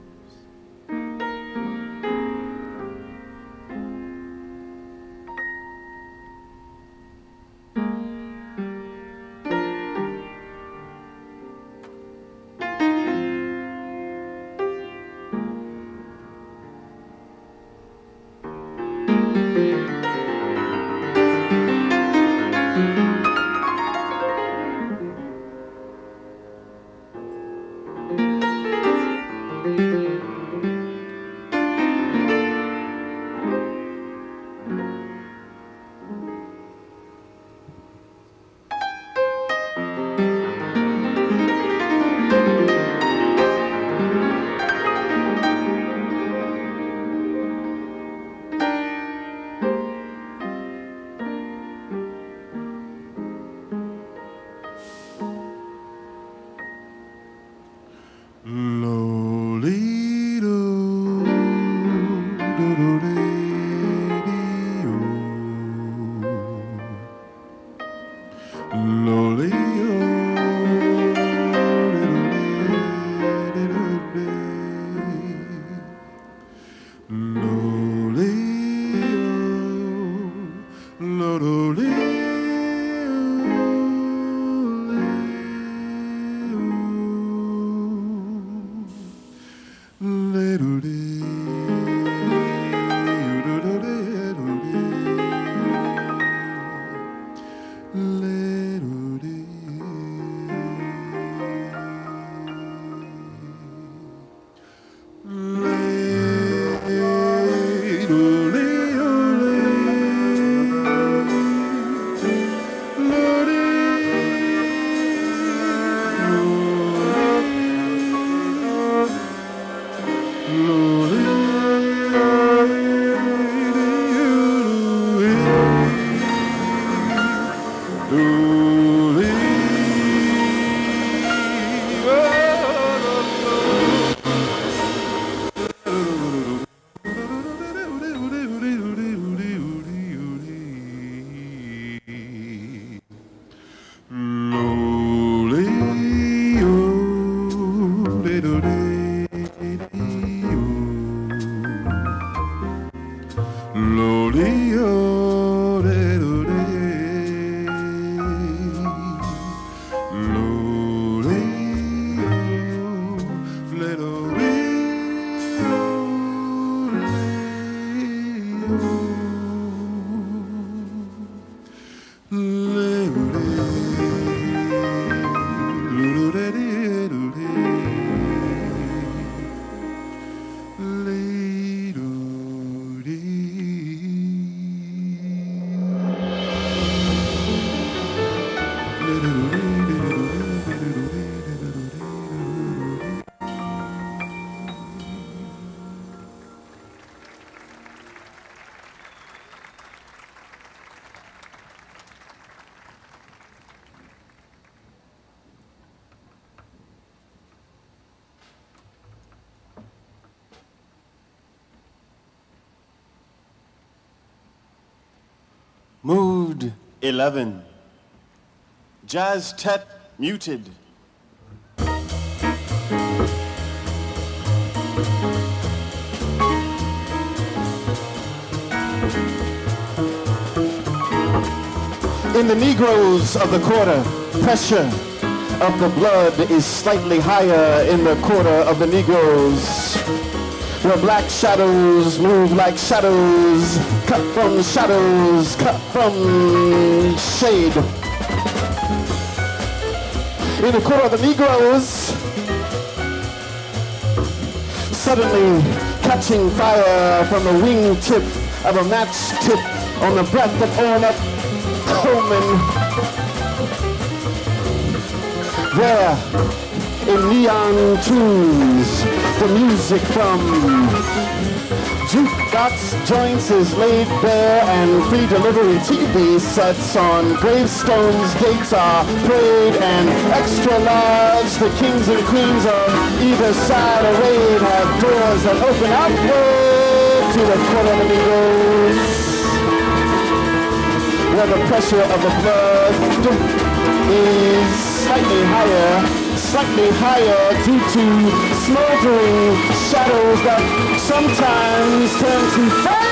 Mood eleven. Jazz Tet muted. In the Negroes of the quarter, pressure of the blood is slightly higher in the quarter of the Negroes, where black shadows move like shadows, cut from shadows, cut from shade. In the quarter of the Negroes, suddenly catching fire from the wingtip of a matchtip on the breath of Ornette Coleman. There, in neon tunes, the music from jukebox joints is laid bare, and free delivery T V sets on gravestones, dates are prayed, and extra large, the kings and queens on either side arrayed have doors that open outward to the quarter of the Negroes, where the pressure of the blood is slightly higher, slightly higher due to smoldering shadows that sometimes turn to fire.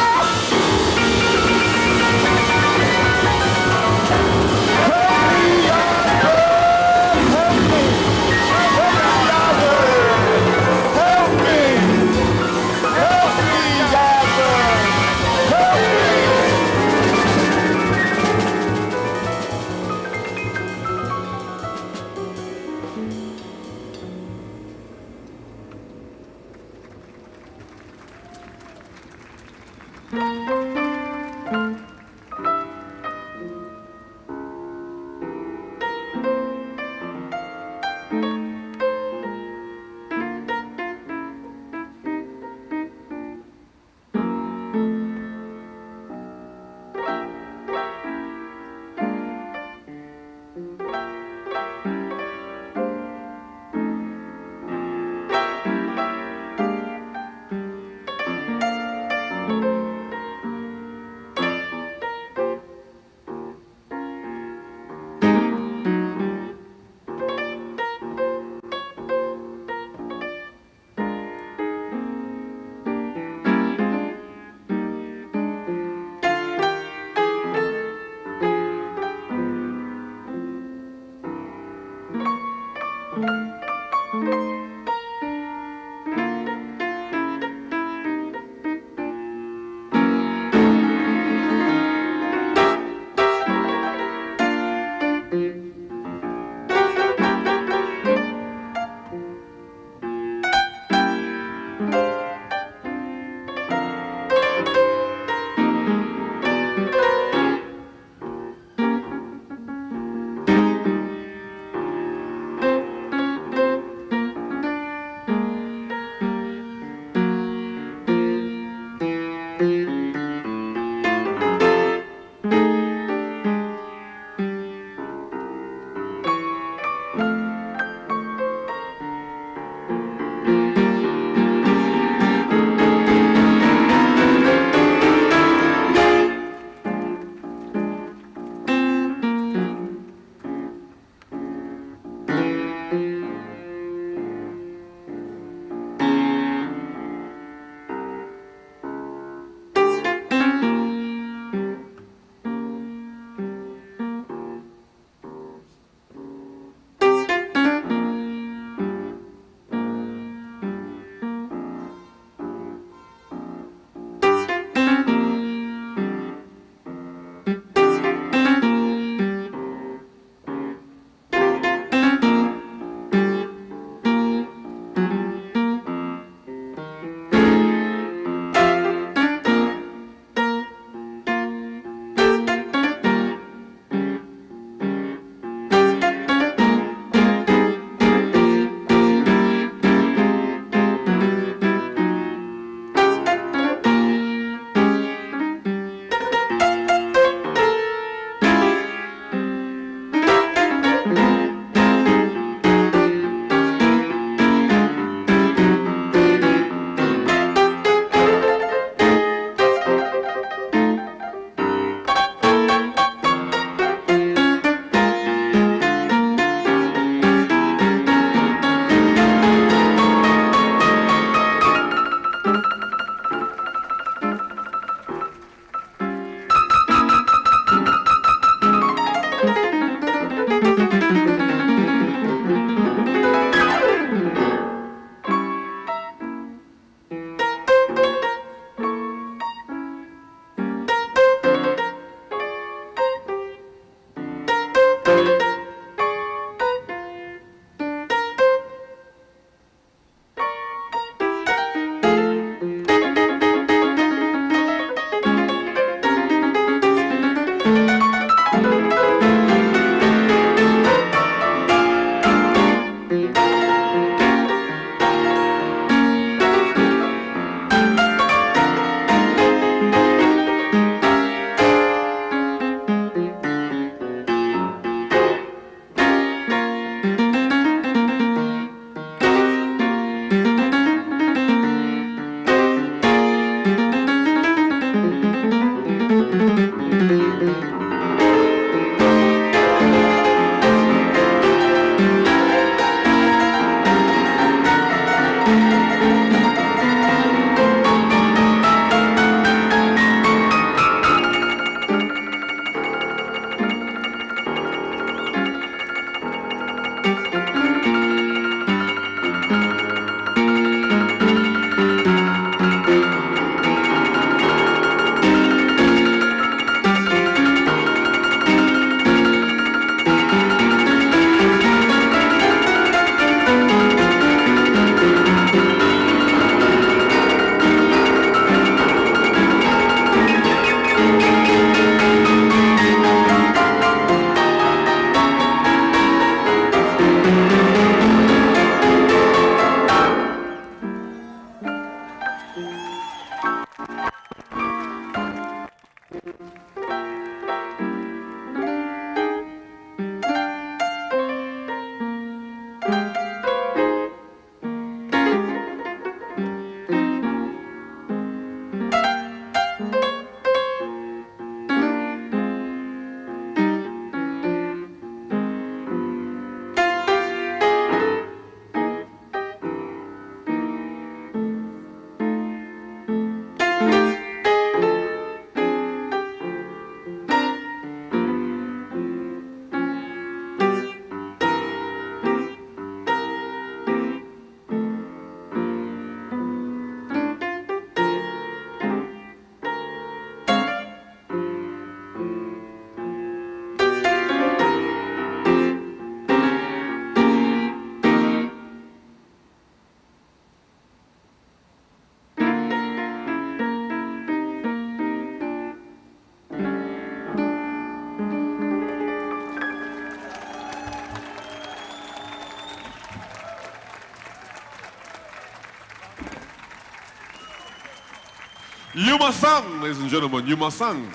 Yuma Sung, ladies and gentlemen, Yuma Sung.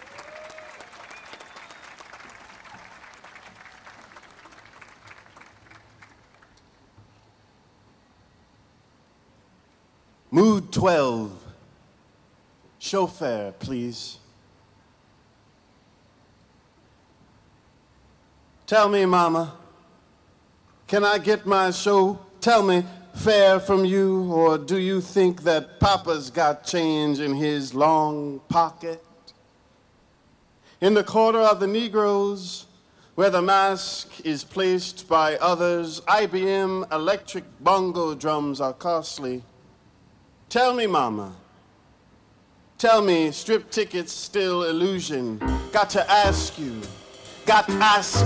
Mood twelve. Chauffeur, please. Tell me, Mama, can I get my show? Tell me, fare from you, or do you think that Papa's got change in his long pocket? In the quarter of the Negroes, where the mask is placed by others, I B M electric bongo drums are costly. Tell me, Mama, tell me, strip tickets still illusion? Got to ask you, got to ask.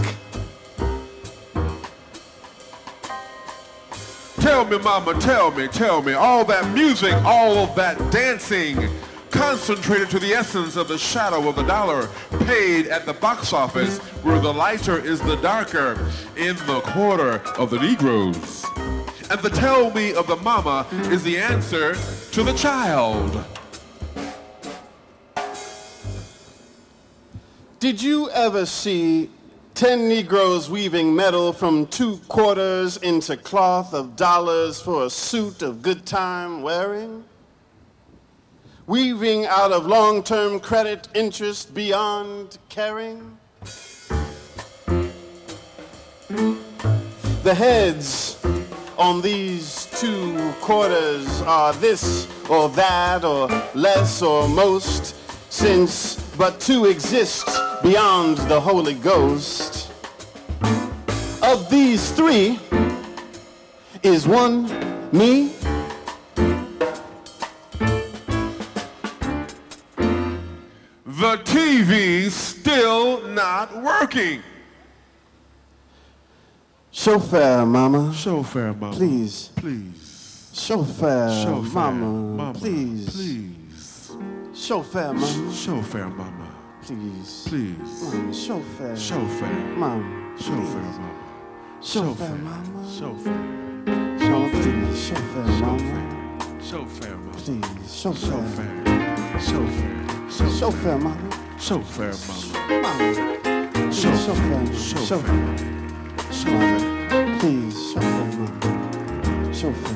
Tell me, Mama, tell me, tell me, all that music, all of that dancing, concentrated to the essence of the shadow of the dollar, paid at the box office, where the lighter is the darker, in the quarter of the Negroes. And the tell me of the mama is the answer to the child. Did you ever see ten Negroes weaving metal from two quarters into cloth of dollars for a suit of good time wearing? Weaving out of long-term credit interest beyond caring? The heads on these two quarters are this or that or less or most, since but two exist beyond the Holy Ghost. Of these three, is one me? The T V's still not working. Chauffeur, Mama. Chauffeur, Mama. Please. Please. Chauffeur, Chauffeur, Mama. Mama. Please. Please. Chauffeur, Mama. Chauffeur, Mama. Please. Please. Mama. Chauffeur. Chauffeur. Mama. Chauffeur, Mama. Chauffeur, Mama. Chauffeur. Mama, please. Chauffeur, Mama. Chauffeur, Mama. Please. Chauffeur. Chauffeur. Chauffeur, Mama. Chauffeur, Mama. Mama. Please, chauffeur. Chauffeur. Chauffeur. Please, chauffeur, Mama. Chauffeur.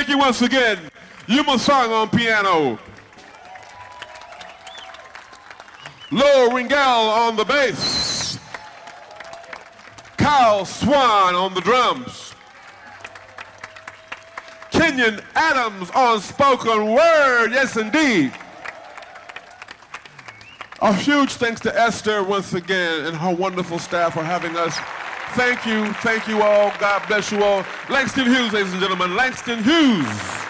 Thank you once again. Yuma Song on piano. Lo Ringel on the bass. Kyle Swan on the drums. Kenyon Adams on spoken word, yes indeed. A huge thanks to Esther once again and her wonderful staff for having us. Thank you, thank you all, God bless you all. Langston Hughes, ladies and gentlemen, Langston Hughes.